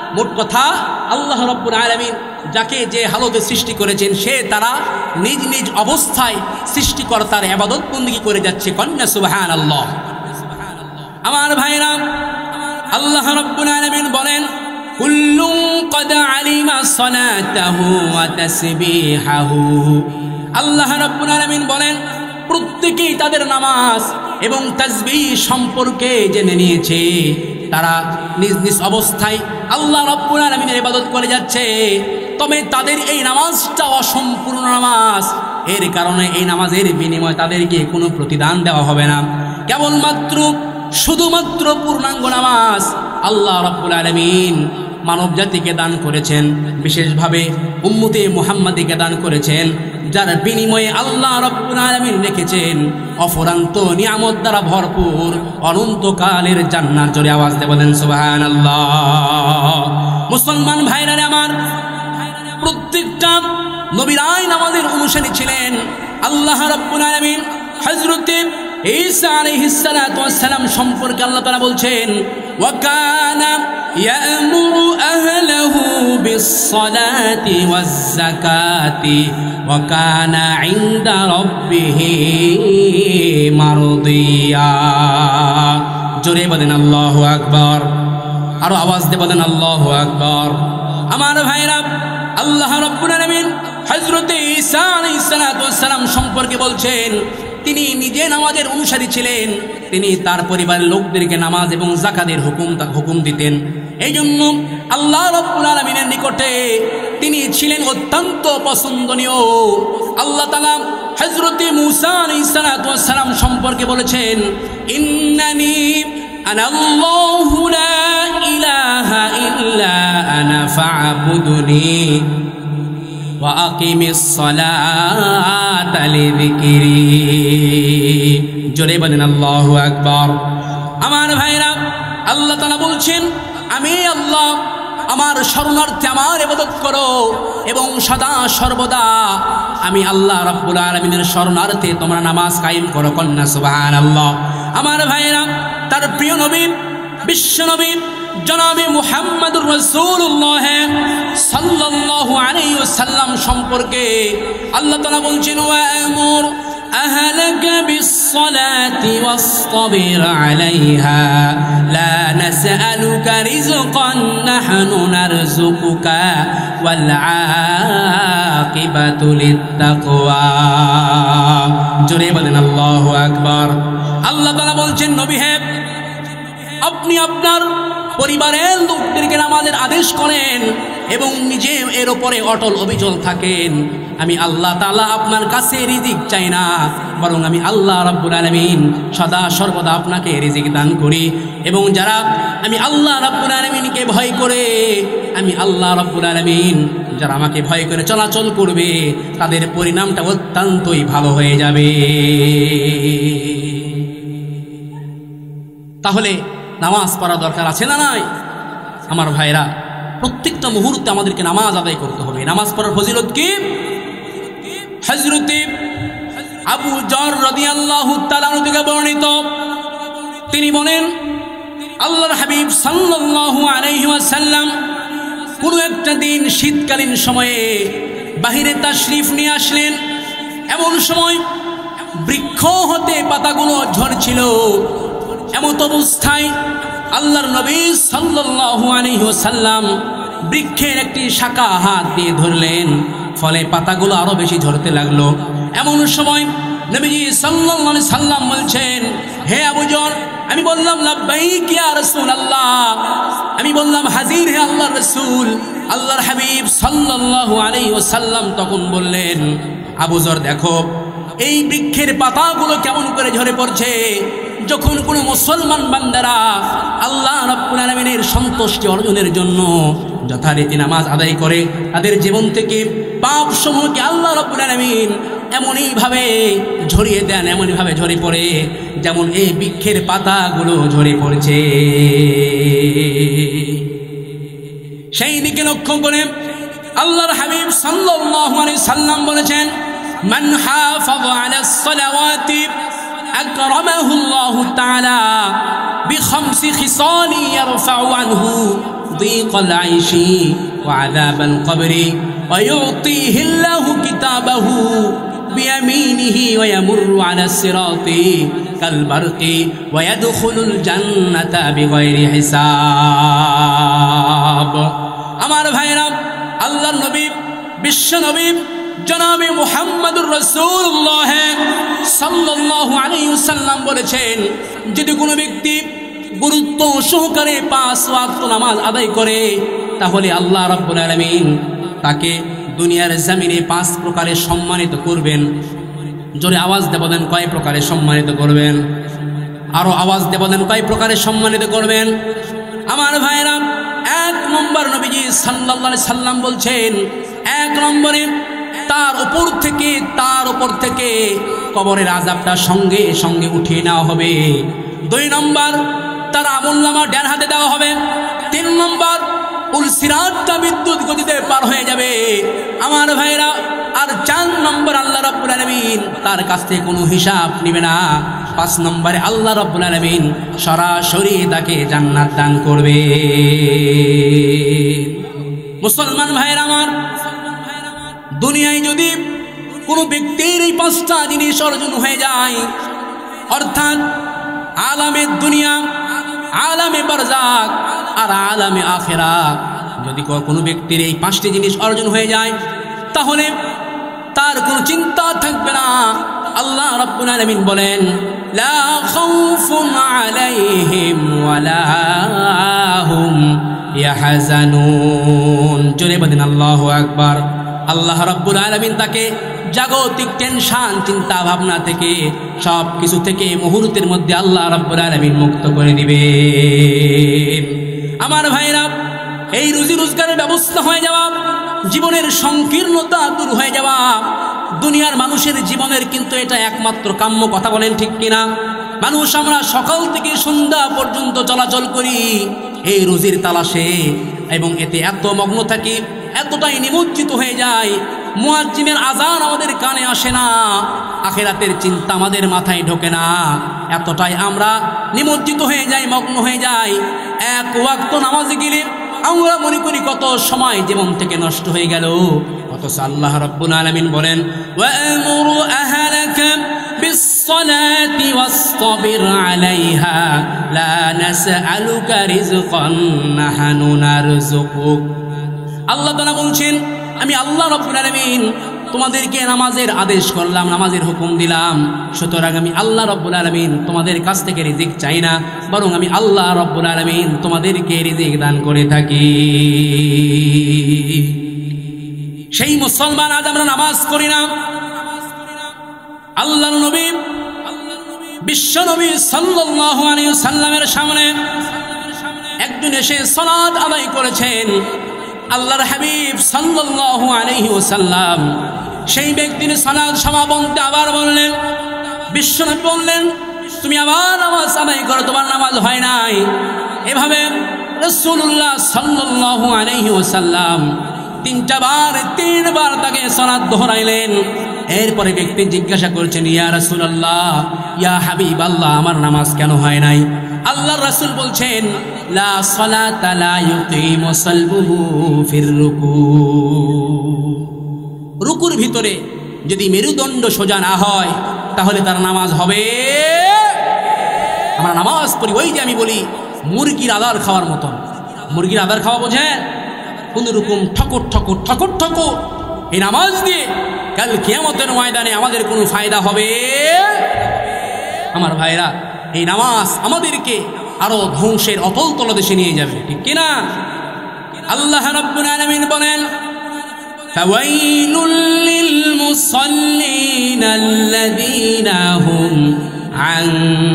মোট কথা আল্লাহ রাব্বুল আলামিন যাকে যে হালতে সৃষ্টি করেছেন সে তারা নিজ নিজ অবস্থায় সৃষ্টিকর্তার ইবাদত বন্দেগী করে যাচ্ছে। কন্যা সুবহানাল্লাহ। আমার ভাইরা, আল্লাহ রাব্বুল আলামিন বলেন কুল্লু ক্বাদ আলিমা সালাতাহু ওয়া তাসবিহাহু। আল্লাহ রাব্বুল আলামিন বলেন প্রত্যেকেই তাদের নামাজ এবং তাসবিহ সম্পর্কে জেনে নিয়েছে। তারা নিজ নিজ অবস্থায় আল্লাহ রাব্বুল আলামিনের ইবাদত করে যাচ্ছে, তবে তাদের এই নামাজটা অসম্পূর্ণ নামাজ। এর কারণে এই নামাজের বিনিময়ে তাদেরকে কোনো প্রতিদান দেওয়া হবে না। কেবলমাত্র শুধুমাত্র পূর্ণাঙ্গ নামাজ আল্লাহ রাব্বুল আলামিন মানব জাতিকে দান করেছেন, বিশেষভাবে উম্মতে মুহাম্মাদীকে দান করেছেন, যার বিনিময়ে আল্লাহ রাব্বুল আলামিন রেখেছেন অফুরন্ত নিয়ামত দ্বারা ভরপুর অনন্তকালের জান্নাত। জোরে আওয়াজ দিয়ে বলেন সুবহানাল্লাহ। মুসলমান ভাইরা আমার, প্রত্যেকটা নবীরাই নামাজের অনুসারী ছিলেন। আল্লাহ রাব্বুল আলামিন হযরত ঈসা আলাইহিস সালাতু ওয়াস সালাম সম্পর্কে আল্লাহ তাআলা বলছেন ওয়া কানা ইয়ামুরু আহলাহু বিস-সালাতি ওয়াজ-যাকাতি ওয়া কানা ইনদা রাব্বিহি মারদিয়া। জোরে বলেন আল্লাহু আকবার। আরো আওয়াজ দিয়ে বলেন আল্লাহু আকবার। আমার ভাইরা, আল্লাহ রাব্বুল আলামিন হযরত ঈসা আলাইহিস সালাতু ওয়াস সালাম সম্পর্কে বলছেন তিনি নিজে নামাজের অনুসারী ছিলেন। তিনি তার পরিবারের লোকদেরকে নামাজ এবং যাকাতের হুকুম হুকুম দিতেন। এই জন্য আল্লাহ রাব্বুল আলামিনের নিকটে তিনি ছিলেন অত্যন্ত পছন্দনীয়। আল্লাহ তাআলা হযরত মূসা আলাইহিস সালাতু ওয়াস সালাম সম্পর্কে বলেছেন ইন্নানি আনা আল্লাহু লা ইলাহা ইল্লা আনা ফা'বুদনি ওয়া আকিমিস সালাতা লিযিকরি। জোরে বলেন আল্লাহু আকবার। আমার ভাইরা, আল্লাহ তাআলা বলছেন আমি আল্লাহ, আমার শরণার্থে আমার ইবাদত করো এবং সদা সর্বদা আমি আল্লাহ রাব্বুল আলামিনের শরণার্থে তোমরা নামাজ কায়েম করো। কন্যা সুবহানাল্লাহ। আমার ভাইরা, তার প্রিয় নবী বিশ্ব নবী জনাবে মুহাম্মদুর রাসূলুল্লাহ সাল্লাল্লাহু আলাইহি ওয়াসাল্লাম সম্পর্কে আল্লাহ তাআলা বলছেন ওয়া আমুর আহলাকা বিস-সালাতি ওয়াসতাবির আলাইহা লা নাসআলুকা রিজকান নাহনু নারযুকুকা ওয়াল আকিবাতু লিত-তাকওয়া। জোরে বলেন আল্লাহু আকবার। আল্লাহ তাআলা বলছেন নবী হে, আপনি আপনার পরিবারের লোকদেরকে নামাজের আদেশ করেন এবং নিজে এর উপরে অটল অবিচল থাকেন। আমি আল্লাহ তাআলা আপনার কাছে রিজিক চাই না, বরং আমি আল্লাহ রাব্বুল আলামিন সদা সর্বদা আপনাকে রিজিক দান করি। এবং যারা আমি আল্লাহ রাব্বুল আলামিনকে ভয় করে, আমি আল্লাহ রাব্বুল আলামিন যারা আমাকে ভয় করে চলাচল করবে তাদের পরিণামটা অত্যন্তই ভালো হয়ে যাবে। তাহলে নামাজ পড়া দরকার আছে না নাই? আমার ভাইরা, প্রত্যেকটা মুহূর্তে আমাদেরকে নামাজ আদায় করতে হবে। নামাজ পড়ার ফজিলত কি? হযরত আবু যর রাদিয়াল্লাহু তাআলা আনহু থেকে বর্ণিত, তিনি বলেন আল্লাহর হাবিব সাল্লাল্লাহু আলাইহি ওয়াসাল্লাম কোন একটা দিন শীতকালীন সময়ে বাহিরে তাশরিফ নিয়ে আসলেন। এমন সময় বৃক্ষ হতে পাতাগুলো ঝরছিল। এমত অবস্থায় আল্লাহর নবী সাল্লাল্লাহু আলাইহি ওয়াসাল্লাম বৃক্ষের একটি শাখা হাত দিয়ে ধরলেন, ফলে পাতাগুলো আরো বেশি ঝরতে লাগলো। এমন সময় নবীজি সাল্লাল্লাহু আলাইহি সাল্লাম বলছেন হে আবু যর, আমি বললাম লাব্বাইক ইয়া রাসূলুল্লাহ, আমি বললাম হাজির হে আল্লাহর রাসূল। আল্লাহর হাবিব সাল্লাল্লাহু আলাইহি ওয়াসাল্লাম তখন বললেন আবু যর দেখো এই বৃক্ষের পাতাগুলো কেমন করে ঝরে পড়ছে। যখন কোনো মুসলমান বান্দারা আল্লাহ রাব্বুল আলামিনের সন্তুষ্টি অর্জনের জন্য যথারীতি নামাজ আদায় করে, তাদের জীবন থেকে পাপ সমূহকে আল্লাহ রাব্বুল আলামিন এমনইভাবে ঝরিয়ে দেন, এমনইভাবে ঝরে পড়ে যেমন এই বৃক্ষের পাতাগুলো ঝরে পড়ছে। সেই দিকে লক্ষ্য করে আল্লাহর হাবিব সাল্লাল্লাহু আলাইহি সাল্লাম বলেছেন মান হাফাযা আলাস সালাওয়াতি আকরামাহু আল্লাহু তাআলা বিখামসি খিসালি ইয়ারফাউ আনহু ضيق العيش وعذاب القبر ويعطيه الله كتابه بيمينه ويمر على الصراط كالبرق ويدخل الجنة بغير حساب আমার ভাইরা আল্লাহর নবী বিশ্ব নবী জনাবে মুহাম্মদুর রাসূলুল্লাহ সাল্লাল্লাহু আলাইহি ওয়াসাল্লাম বলেছেন যদি কোনো ব্যক্তি গুরুত্ব সহকারে পাঁচ ওয়াক্ত নামাজ আদায় করে তাহলে আল্লাহ রাব্বুল আলামিন তাকে দুনিয়ার জমিনে পাঁচ প্রকারে সম্মানিত করবেন। জোরে আওয়াজ দিয়ে বলেন কয় প্রকারে সম্মানিত করবেন? আরো আওয়াজ দিয়ে বলেন কয় প্রকারে সম্মানিত করবেন? আমার ভাইরা এক নম্বর নবীজি সাল্লাল্লাহু আলাইহি সাল্লাম বলছেন এক নম্বরে তার উপর থেকে তার উপর থেকে কবরের আযাবটা সঙ্গে সঙ্গে উঠিয়ে নেওয়া হবে। দুই নম্বর তার আমলনামা ডান হাতে দেওয়া হবে। তিন নম্বর সিরাতটা বিদ্যুৎ গতিতে পার হয়ে যাবে আমার ভাইরা। আর চার নম্বর আল্লাহ রাব্বুল আলামিন তার কাছ থেকে কোনো হিসাব নেবে না। পাঁচ নম্বরে আল্লাহ রাব্বুল আলামিন সরাসরি তাকে জান্নাত দান করবে। মুসলমান ভাইরা আমার, দুনিয়ায় যদি কোনো ব্যক্তির এই পাঁচটা জিনিস অর্জন হয়ে যায়, অর্থাৎ আলামে দুনিয়া, আলামে বারজাক আর আলামে আখিরাত, যদি কোনো ব্যক্তির এই পাঁচটি জিনিস অর্জন হয়ে যায় তাহলে তার কোনো চিন্তা থাকবে না। আল্লাহ রাব্বুল আলামিন বলেন লা খাউফুন আলাইহিম ওয়ালা হুম ইয়াহজানুন। জোরে বলেন আল্লাহু আকবার। আল্লাহ রাব্বুল আলামিন তাকে জাগতিক টেনশন চিন্তা ভাবনা থেকে সব কিছু থেকে মুহূর্তের মধ্যে আল্লাহ রাব্বুল আলামিন মুক্ত করে দিবে। আমার ভাইরা, এই রুজি রোজগারের ব্যবস্থা হয়ে যাওয়া, জীবনের সংকীর্ণতা দূর হয়ে যাওয়া, দুনিয়ার মানুষের জীবনের কিন্তু এটা একমাত্র কাম্য। কথা বলেন ঠিক কিনা? মানুষ আমরা সকাল থেকে সন্ধ্যা পর্যন্ত চলাচল করি এই রুজির তালাশে এবং এতে এত মগ্ন থাকি, এতটাই নিমজ্জিত হয়ে যায়, মুয়াজ্জিনের আজান আমাদের কানে আসে না, আখিরাতের চিন্তা আমাদের মাথায় ঢোকে না। এতটাই আমরা নিমজ্জিত হয়ে যাই, মগ্ন হয়ে যাই। এক ওয়াক্ত নামাজে গেলে আমরা মনে করি কত সময় জীবন থেকে নষ্ট হয়ে গেল। অথচ আল্লাহ রাব্বুল আলামিন বলেন ওয়া'মুরু আহলাকা বিস-সালাতি ওয়াসতাবির আলাইহা লা নাসআলুকা রিজকান নাহনু নারযুকুক। আল্লাহ তাআলা বলছেন আমি আল্লাহ রাব্বুল আলামিন তোমাদেরকে নামাজের আদেশ করলাম, নামাজের হুকুম দিলাম, সুতরাং আমি আল্লাহ রাব্বুল আলামিন তোমাদের কাছ থেকে রিজিক চাই না, বরং আমি আল্লাহ রাব্বুল আলামিন তোমাদেরকে রিজিক দান করে থাকি। সেই মুসলমান আজ আমরা নামাজ করি না। আল্লাহর নবী বিশ্ব নবী সাল্লাল্লাহু আলাইহি ওয়াসাল্লামের সামনে একজন এসে সালাত আদায় করেছেন। আল্লাহর হাবিব সাল্লাল্লাহু আলাইহি ওয়াসাল্লাম সেই ব্যক্তির সালাত সমাপনতে আবার বললেন, বিশ্বনবী বললেন তুমি আবার নামাজ আদায় করো, তোমার নামাজ হয় নাই। এভাবে রাসূলুল্লাহ সাল্লাল্লাহু আলাইহি ওয়াসাল্লাম তিনটা বার তিনবার তাকে সালাত দোহরাইলেন। এরপরে ব্যক্তি জিজ্ঞাসা করছেন ইয়া রাসূলুল্লাহ, ইয়া হাবিবাল্লাহ, আমার নামাজ কেন হয় নাই? আল্লাহর রাসূল বলছেন লা সালাতা লা ইউকিমু সালবুহু ফির রুকু। রুকুর ভিতরে যদি মেরুদণ্ড সোজা না হয় তাহলে তার নামাজ হবে। আমরা নামাজ পড়ি ওই যে আমি বলি মুরগির আদার খাওয়ার মতন। মুরগির আদার খাওয়া বোঝেন? কোন রকম ঠকর ঠকর ঠকর ঠকর। এই নামাজ দিয়ে কাল কিয়ামতের ময়দানে আমাদের কোনো ফায়দা হবে? আমার ভাইরা, এই নামাজ আমাদেরকে আরো ধ্বংসের অতল তলদেশে নিয়ে যাবে, ঠিক কিনা? আল্লাহ রাব্বুল আলামিন বলেন ফাওয়াইলুল লিল মুসাল্লিন আল্লাযীনা হুম আন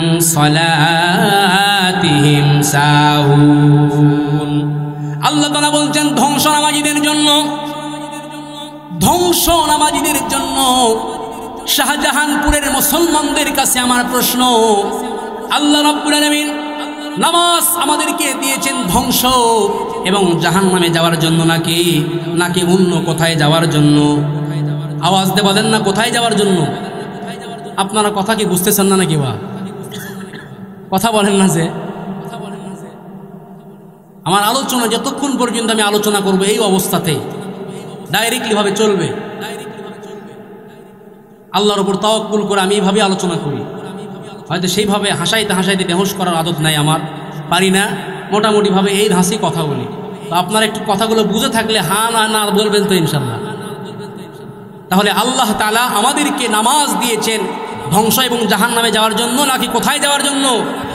সালাতিহিম সাহুন। আল্লাহ তাআলা বলছেন ধ্বংস নামাজীদের জন্য, ধ্বংস নামাজীদের জন্য। শাহজাহানপুরের মুসলমানদের কাছে আমার প্রশ্ন, আল্লাহ রাব্বুল আলামিন নামাজ আমাদেরকে দিয়েছেন ধ্বংস এবং জাহান্নামে যাওয়ার জন্য নাকি নাকি অন্য কোথায় যাওয়ার জন্য? আওয়াজ দিয়ে বলেন না কোথায় যাওয়ার জন্য? আপনারা কথা কি বুঝতেছেন না নাকি? বা কথা বলেন না যে আমার আলোচনা যতক্ষণ পর্যন্ত আমি আলোচনা করব এই অবস্থাতেই ডাইরেক্টলি ভাবে চলবে। আল্লাহর উপর তাওয়াক্কুল করে আমি এইভাবে আলোচনা করি। হয়তো সেইভাবে হাসাইতে হাসাইতে বেহুশ করার আদত নাই আমার, পারি না। মোটামুটিভাবে এই হাসি কথা বলি। তো আপনার একটু কথাগুলো বুঝে থাকলে হা না না বলবেন তো ইনশাল্লাহ। তাহলে আল্লাহ তাআলা আমাদেরকে নামাজ দিয়েছেন ধ্বংস এবং জাহান্নামে যাওয়ার জন্য নাকি কোথায় যাওয়ার জন্য?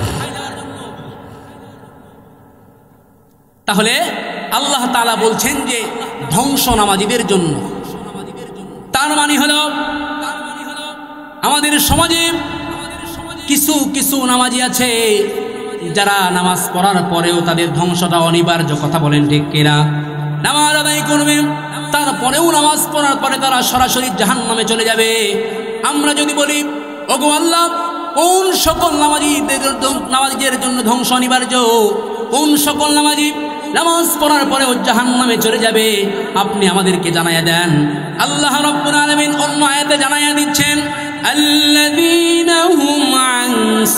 তাহলে আল্লাহ তাআলা বলছেন যে ধ্বংস নামাজীদের জন্য। তার মানে হলো আমাদের সমাজে কিছু কিছু নামাজি আছে যারা নামাজ পড়ার পরেও তাদের ধ্বংসটা অনিবার্য। কথা বলেন ঠিক কিনা? নামাজ আদায় করবে, তারপরেও নামাজ পড়ার পরে তারা সরাসরি জাহান্নামে চলে যাবে। আমরা যদি বলি ওগো আল্লাহ, কোন সকল নামাজীদের নামাজীদের জন্য ধ্বংস অনিবার্য, কোন সকল নামাজি নামাজ পড়ার পরেও জাহান্নামে চলে যাবে, আপনি আমাদেরকে জানায়া দেন। আল্লাহ রাব্বুল আলামিন অন্য আয়াতে জানায়া দিচ্ছেন, আল্লাযীনা হুম আন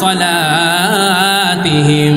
সালাতিহিম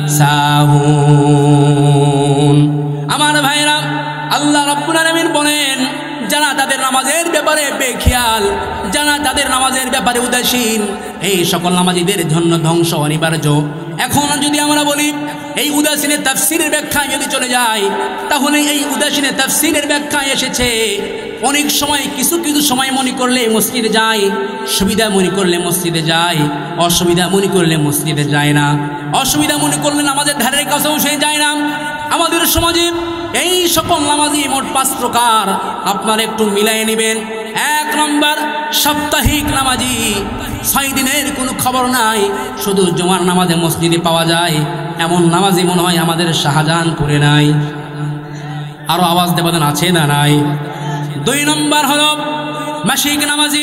সাহুন। আমার ভাইরা, আল্লাহ রাব্বুল আলামিন বলেন যারা তাদের নামাজের ব্যাপারে বেখেয়াল, যারা তাদের নামাজের ব্যাপারে উদাসীন, এই সকল নামাজীদের জন্য ধ্বংস অনিবার্য। এখন যদি আমরা বলি এই উদাসীনের তাফসীরের ব্যাখ্যায় যদি চলে যায়, তাহলে এই উদাসীনের তাফসীরের ব্যাখ্যায় এসেছে অনেক সময় কিছু কিছু সময় মনে করলে মসজিদে যায়, সুবিধা মনে করলে মসজিদে যায়, অসুবিধা মনে করলে মসজিদে যায় না। অসুবিধা মনে করলে নামাজের ধারের কাছেও সে যায় না। আমাদের সমাজে এই সকল নামাজি মোট পাঁচ প্রকার, আপনারা একটু মিলাই নেবেন। এক নম্বর সাপ্তাহিক নামাজি, ছয় দিনের কোনো খবর নাই, শুধু জুমার নামাজে মসজিদে পাওয়া যায়, এমন নামাজি মনে হয় আমাদের শাহজাহানপুরে নাই। আরো আওয়াজ দেবেন আছে না নাই? দুই নম্বর হলো মাসিক নামাজি,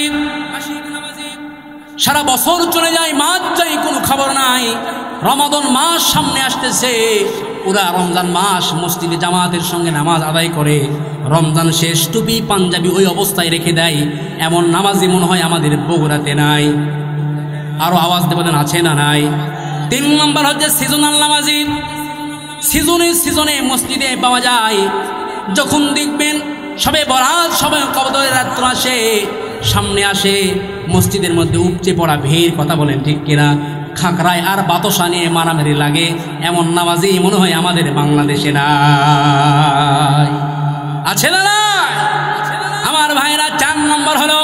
সারা বছর চলে যায়, মাস যাই কোনো খবর নাই। রমাদান মাস সামনে আসতেছে, পুরা রমজান মাস মসজিদে জামাতের সঙ্গে নামাজ আদায় করে, রমজান শেষ টুপি পাঞ্জাবি ওই অবস্থায় রেখে দেয়, এমন নামাজি মনে হয় আমাদের বগুড়াতে নাই। আরো আওয়াজ দেবেন আছে না নাই? তিন নম্বর হচ্ছে সিজনাল নামাজি, সিজনে সিজনে মসজিদে পাওয়া যায়। যখন দেখবেন সবে বরাত, সবে কদরের রাত্র আসে, সামনে আসে, মসজিদের মধ্যে উপচে পড়া ভিড়। কথা বলেন ঠিক কিনা? খাকরায় আর বাতাসা নিয়ে মারামারি লাগে, এমন নামাজি মনে হয় আমাদের বাংলাদেশে নাই। আছে না নাই? আমার ভাইরা, চার নম্বর হলো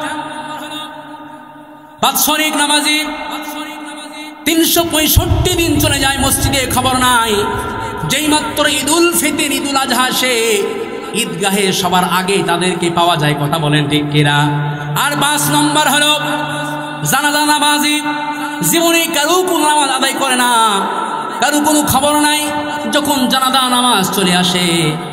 বাৎসরিক নামাজি, তিনশো পঁয়ষট্টি দিন চলে যায় মসজিদে, খবর নাই। যেই মাত্র ঈদুল ফিতর, ঈদুল আজহা আসে, ঈদগাহে সবার আগে তাদেরকে পাওয়া যায়। কথা বলেন ঠিক কিনা? আর পাঁচ নম্বর হলো জানাজা নামাজি, জীবনে কারো কোনো নামাজ আদায় করে না, কারো কোনো খবর নাই। যখন জানাজা নামাজ চলে আসে,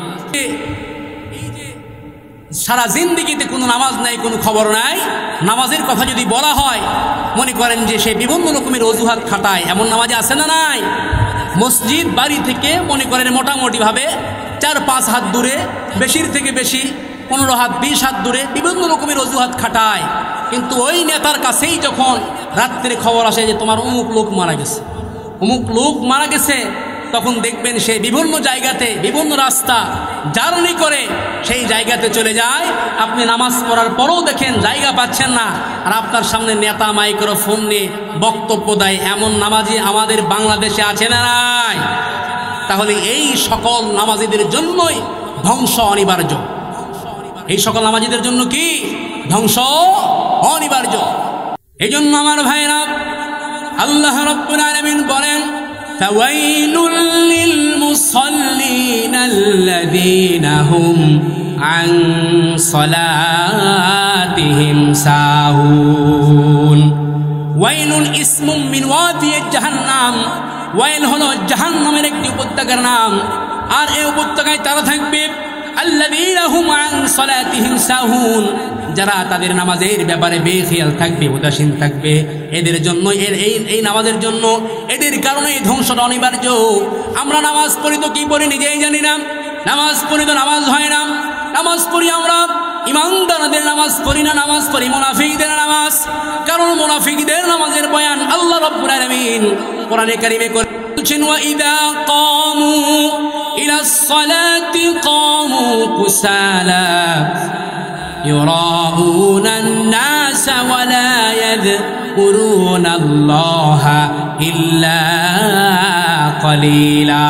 সারা জিন্দেগিতে কোনো নামাজ নাই, কোনো খবর নাই। নামাজের কথা যদি বলা হয়, মনে করেন যে সে বিভিন্ন রকমের অজুহাত খাটায়, এমন নামাজে আছে না নাই? মসজিদ বাড়ি থেকে মনে করেন মোটামুটি ভাবে চার পাঁচ হাত দূরে, বেশির থেকে বেশি পনেরো হাত বিশ হাত দূরে বিভিন্ন রকমের অজুহাত খাটায়। কিন্তু ওই নেতার কাছেই যখন রাত্রে খবর আসে যে তোমার অমুক লোক মারা গেছে, অমুক লোক মারা গেছে, তখন দেখবেন সে বিভিন্ন জায়গাতে, বিভিন্ন রাস্তা জার্নি করে সেই জায়গাতে চলে যায়। আপনি নামাজ পড়ার পরেও দেখেন জায়গা পাচ্ছেন না, আর আপনার সামনে নেতা মাইক্রোফোন নিয়ে বক্তব্য দেয়। এমন নামাজি আমাদের বাংলাদেশে আছে না নাই? তাহলে এই সকল নামাজিদের জন্যই ধ্বংস অনিবার্য। এই সকল নামাজিদের জন্য কি ধ্বংস অনিবার্য? এই জন্য আমার ভাইরা, আল্লাহ রাব্বুল আলামিন বলেন, ফাওয়াইলুল লিল মুসাল্লিন আল্লাযীনা হুম আন সালাতিহিম সাহুন। ওয়াইলুন ইসমুম মিন ওয়াদি জাহান্নাম, ওয়াইল হলো জাহান্নামের একটি উপত্যকার নাম। আর এই উপত্যকায় তারা থাকবে আল্লাযীনা হুম আন সালাতিহিম সাহুন, যারা তাদের নামাজের ব্যাপারে বেখেয়াল থাকবে, উদাসীন থাকবে। এদের জন্য এর এই এই নামাজের জন্য, এদের কারণে এই ধ্বংসটা অনিবার্য। আমরা নামাজ পড়ি তো কি পড়ি নিজেই জানি না, নামাজ পড়ি তো নামাজ হয় না। নামাজ পড়ি আমরা ইমানদারদের নামাজ পড়ি না, নামাজ পড়ি মুনাফিকদের নামাজ। কারণ মুনাফিকদের নামাজের বয়ান আল্লাহ রাব্বুল আলামিন কোরআনে কারিমে বলছেন ওয়াইদা কামু ইলাস সালাতি কামু কুসালা ইউরাউনান নাস ওয়া লা ইয়াযকুরুনাল্লাহা ইল্লা কালিলা।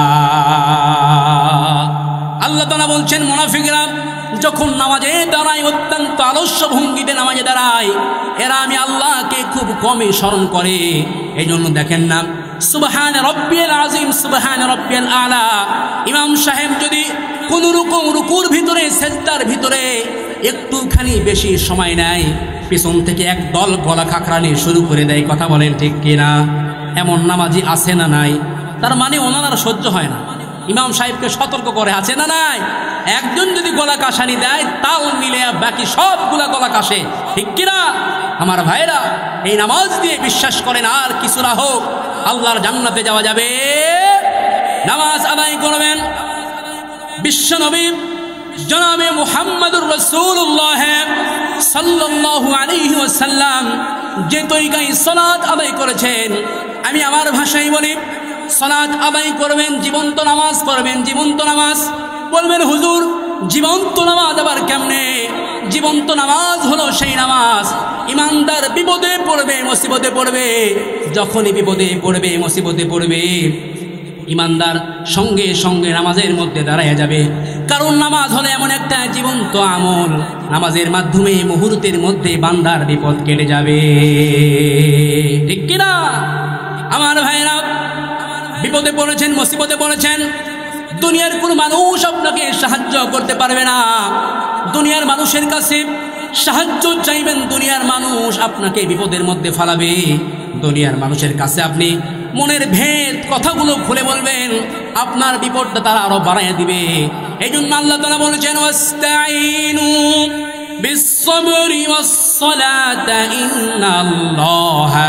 আল্লাহ তাআলা বলছেন মুনাফিকরা যখন নামাজে দাঁড়ায় অত্যন্ত আলস্য ভঙ্গিতে নামাজে দাঁড়ায়, এরা আমি আল্লাহকে খুব কমই স্মরণ করে। এই জন্য দেখেন না সুবহান রব্বিয়াল আযীম সুবহান রব্বিয়াল আলা, ইমাম সাহেব যদি কোন রকম রুকুর ভিতরে সেজদার ভিতরে একটুখানি বেশি সময় নেয়, পিছন থেকে এক দল গলা খাকরানি শুরু করে দেয়। কথা বলেন ঠিক কিনা? এমন নামাজি আছে না নাই? তার মানে ওনার সহ্য হয় না, ইমাম সাহেবকে সতর্ক করে, আছে না নাই? একজন যদি গলা কাশানি দেয় তাল মিলে বাকি সবগুলা গলা কাশে, ঠিক কিনা? আমার ভাইরা, এই নামাজ দিয়ে বিশ্বাস করেন আর কিছু না হোক আল্লাহর জান্নাতে যাওয়া যাবে। নামাজ আদায় করবেন। বিশ্বনবী জনাবে মুহাম্মদুর রাসূলুল্লাহ সাল্লাল্লাহু আলাইহি ওয়াসাল্লাম যে তরিকায় সালাত আদায় করেছেন, আমি আমার ভাষায় বলি, সালাত আদায় করবেন, জীবন্ত নামাজ পড়বেন। জীবন্ত নামাজ বলবেন হুজুর জীবন্ত নামাজ আবার কেমনে? জীবন্ত নামাজ হলো সেই নামাজ ইমানদার বিপদে পড়বে, মুসিবতে পড়বে, যখনই বিপদে পড়বে, মুসিবতে পড়বে, ইমানদার সঙ্গে সঙ্গে নামাজের মধ্যে দাঁড়ায় যাবে। কারণ নামাজ হলো এমন একটা জীবন্ত আমল, নামাজের মাধ্যমে মুহূর্তের মধ্যে বান্দার বিপদ কেটে যাবে, ঠিক কিনা? আমার ভাইরা, বিপদে পড়েছেন, মুসিবতে পড়েছেন, দুনিয়ার কোন মানুষ আপনাকে সাহায্য করতে পারবে না। দুনিয়ার মানুষের কাছে সাহায্য চাইবেন, দুনিয়ার মানুষ আপনাকে বিপদের মধ্যে ফালাবে। দুনিয়ার মানুষের কাছে আপনি মনের ভেদ কথাগুলো খুলে বলবেন, আপনার বিপদটা তারা আরো বাড়াইয়া দিবে। এই জন্য আল্লাহ তাআলা বলেছেন ওয়াস্তাঈনু বিস-সাবরি ওয়াস-সালাতি ইন্নাল্লাহা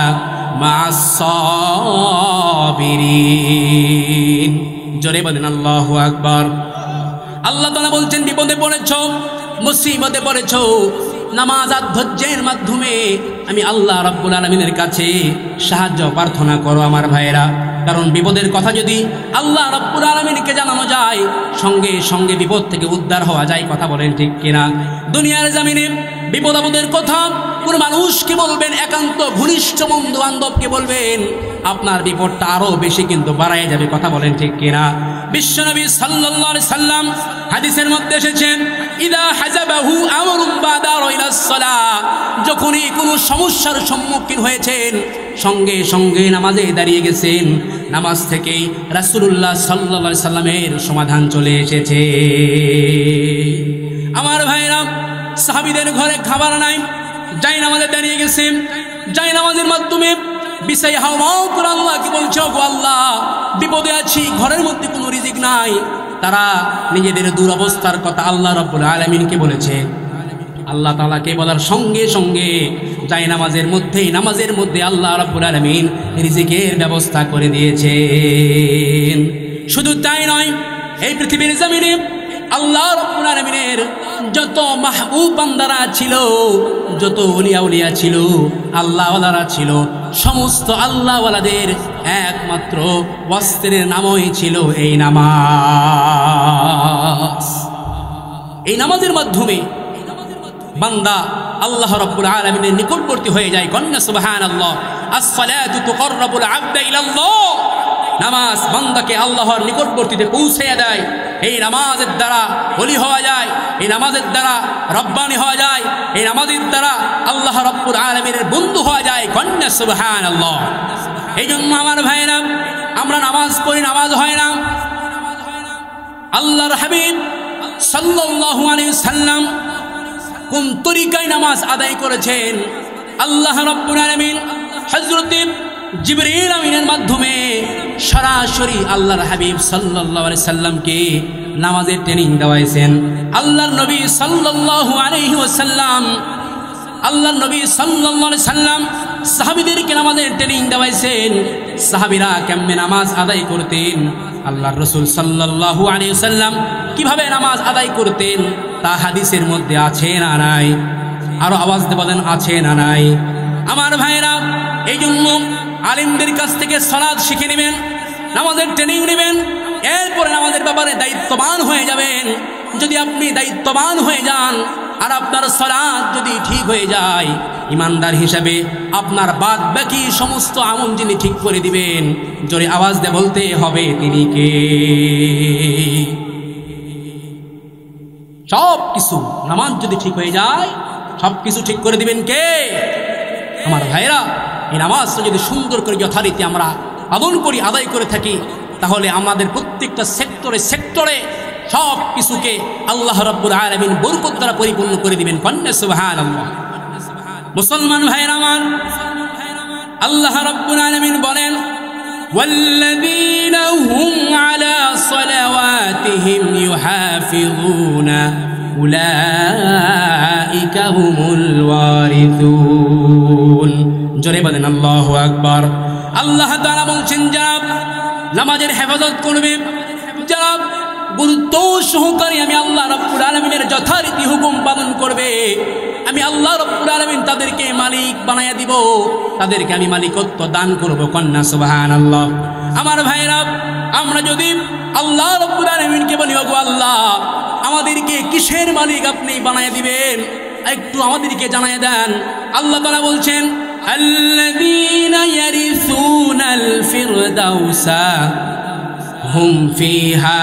মা'আস-সাবিরিন। জোরে বলেন আল্লাহু আকবার। আল্লাহ তাআলা বলছেন বিপদে পড়েছো, মুসিবতে পড়েছো, নামাজ আর ধৈর্যের মাধ্যমে আমি আল্লাহ রাব্বুল আলামিনের কাছে সাহায্য প্রার্থনা করো আমার ভাইয়েরা। কারণ বিপদের কথা যদি আল্লাহ রাব্বুল আলামিনকে জানানো যায়, সঙ্গে সঙ্গে বিপদ থেকে উদ্ধার হওয়া যায়। কথা বলেন ঠিক কিনা? দুনিয়ার জমিনে বিপদ আপদের কথা কোন মানুষকে বলবেন, একান্ত ঘনিষ্ঠ বন্ধু বান্ধবকে বলবেন, আপনার বিপদটা আরো বেশি কিন্তু বাড়ায় যাবে। কথা বলেন ঠিক কিনা? বিশ্বনবী সাল্লাল্লাহু আলাইহি সাল্লাম হাদিসের মধ্যে এসেছেন ইদা হাজাবাহু আমরুন বাদারা ইলাস সালাহ, যখনই কোনো সমস্যার সম্মুখীন হয়েছেন সঙ্গে সঙ্গে নামাজে দাঁড়িয়ে গেছেন, নামাজ থেকেই রাসূলুল্লাহ সাল্লাল্লাহু আলাইহি সাল্লামের সমাধান চলে এসেছে। আমার ভাইরা, সাহাবীদের ঘরে খাবার নাই, যাই নামাজে দাঁড়িয়ে গেছেন, যাই নামাজের মাধ্যমে বিছাই হাওমাও করে আল্লাহকে বলছে, গো আল্লাহ বিপদে আছি, ঘরের মধ্যে কোনো রিজিক নাই। তারা নিজেদের দুরবস্থার কথা আল্লাহ রাব্বুল আলামিনকে বলেছে। আল্লাহ তাআলাকে বলার সঙ্গে সঙ্গে যাই নামাজের মধ্যেই নামাজের মধ্যে আল্লাহ রাব্বুল আলামিন রিজিকের ব্যবস্থা করে দিয়েছেন। শুধু তাই নয়, এই পৃথিবীর জমিনে আল্লাহ রাব্বুল আলামিনের যত মাহবুব বান্দারা ছিল, যত ওলিয়া উলিয়া ছিল, আল্লাহওয়ালারা ছিল, সমস্ত আল্লাহওয়ালাদের একমাত্র ওয়াস্তের নামই ছিল এই নামাজ। এই নামাজের মাধ্যমে বান্দা আল্লাহ রাব্বুল আলামিনের নিকটবর্তী হয়ে যায়। কন্যা সুবহানাল্লাহ, আস-সালাতু তুকাররাবুল আবদা ইলাল্লাহ। নামাজ বান্দাকে আল্লাহর নিকটবর্তীতে পৌঁছে দেয়। এই নামাজের দ্বারা ওলি হওয়া যায়, এই নামাজের দ্বারা রব্বানি হওয়া যায়, এই নামাজের দ্বারা আল্লাহ রাব্বুল আলামিনের বন্ধু হওয়া যায়। কন্যা সুবহানাল্লাহ। এই জন্য আমার ভাইরা, আমরা নামাজ পড়ি, নামাজ হয় না। আল্লাহর হাবিব সাল্লাল্লাহু আলাইহি সাল্লাম কোন তরিকায় নামাজ আদায় করেছেন? আল্লাহ রাব্বুল আলামিন হযরত জিবরিল আমিনের মাধ্যমে সরাসরি আল্লাহর হাবিব সাল্লাল্লাহু আলাইহি সাল্লামকে নামাজের ট্রেনিং দেওয়াইছেন। আল্লাহর নবী সাল্লাল্লাহু আলাইহি ওয়াসাল্লাম আল্লাহর নবী সাল্লাল্লাহু আলাইহি সাল্লাম সাহাবীদেরকে নামাজের ট্রেনিং দেওয়াইছেন। সাহাবীরা কেমনে নামাজ আদায় করতেন, আল্লাহর রাসূল সাল্লাল্লাহু আলাইহি ওয়াসাল্লাম কিভাবে নামাজ আদায় করতেন, তা হাদিসের মধ্যে আছে না নাই? আরো আওয়াজ দিয়ে বলেন আছে না নাই? আমার ভাইরা, এই জন্য আলিমদের কাছ থেকে সালাত শিখে নেবেন, নামাজের ট্রেনিং নেবেন, এরপরে নামাজের ব্যাপারে দায়িত্ববান হয়ে যাবেন। যদি আপনি দায়িত্ববান হয়ে যান আর আপনার সালাত যদি ঠিক হয়ে যায়, ইমানদার হিসাবে আপনার বাদ বাকি সমস্ত আমল যিনি ঠিক করে দিবেন, জোরে আওয়াজ দিয়ে বলতে হবে তিনি কে? সব কিছু নামাজ যদি ঠিক হয়ে যায়, সব কিছু ঠিক করে দিবেন কে? আমার ভাইরা, এই নামাজটা যদি সুন্দর করে যথারীতি আমরা পালন করি, আদায় করে থাকি, তাহলে আমাদের প্রত্যেকটা সেক্টরে সেক্টরে সব কিছুকে আল্লাহ রাব্বুল আলামিন বরকত দ্বারা পরিপূর্ণ করে দিবেন। কন্যা সুবহানাল্লাহ। মুসলমান ভাইরা আমার, আল্লাহ রাব্বুল আলামিন বলেন, ওয়াল্লাযীনা হুম আলা সালাওয়াতিহিম ইউহাফিযুনা উলাইকা হুমুল ওয়ারিসুন। জোরে বলেন আল্লাহু আকবার। আল্লাহ তাআলা বলছেন, যারা নামাজের হেফাজত করবে, যারা গুরুত্ব সহকারে আমি আল্লাহ রাব্বুল আলামিনের যথারীতি হুকুম পালন করবে, আমি আল্লাহ রাব্বুল আলামিন তাদেরকে মালিক বানায়া দিব, তাদেরকে আমি মালিকত্ব দান করব। কন্যা সুবহানাল্লাহ। আমার ভাইরা, আমরা যদি আল্লাহ রাব্বুল আলামিনকে বলি, ওগো আল্লাহ, আমাদেরকে কিসের মালিক আপনি বানায়া দিবেন, একটু আমাদেরকে জানায় দেন। আল্লাহ তাআলা বলছেন, আল্লাযীনা ইয়ারিসুনাল ফিরদাউসা হুম ফিহা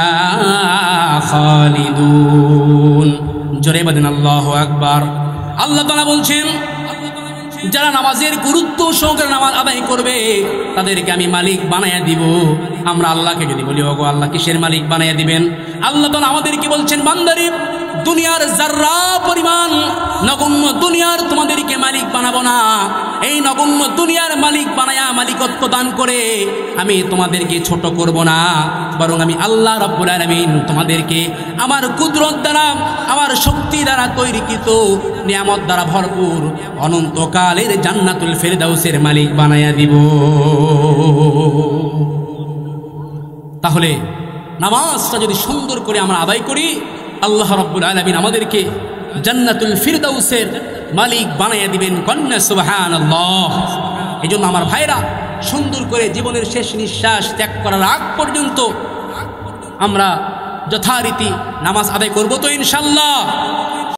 খালিদুন। জোরে বলেন আল্লাহু আকবার। আল্লাহ তাআলা বলছেন, যারা নামাজের গুরুত্ব সহকারে নামাজ আদায় করবে, তাদেরকে আমি মালিক বানায়া দিব। আমরা আল্লাহকে যদি বলি, ওগো আল্লাহ, কিসের মালিক বানায়া দিবেন? আল্লাহ তাআলা আমাদেরকে বলছেন, বান্দারে, দুনিয়ার যার্রা পরিমাণ নগণ্য দুনিয়ার তোমাদেরকে মালিক বানাবো না। এই নগণ্য দুনিয়ার মালিক বানায়া মালিকত্ব দান করে আমি তোমাদেরকে ছোট করব না, বরং আমি আল্লাহ রাব্বুল আলামিন তোমাদেরকে আমার কুদরত দ্বারা, আমার শক্তি দ্বারা তৈরিকৃত নিয়ামত দ্বারা ভরপুর অনন্তকালের জান্নাতুল ফেরদাউসের মালিক বানায়া দিব। তাহলে নামাজটা যদি সুন্দর করে আমরা আদায় করি, আল্লাহ রাব্বুল আলামিন আমাদেরকে জান্নাতুল ফিরদাউসের মালিক বানায়া দিবেন। কন্যা সুবহানাল্লাহ। এই জন্য আমার ভাইরা, সুন্দর করে জীবনের শেষ নিঃশ্বাস ত্যাগ করার আগ পর্যন্ত আমরা যথারীতি নামাজ আদায় করব তো ইনশাআল্লাহ।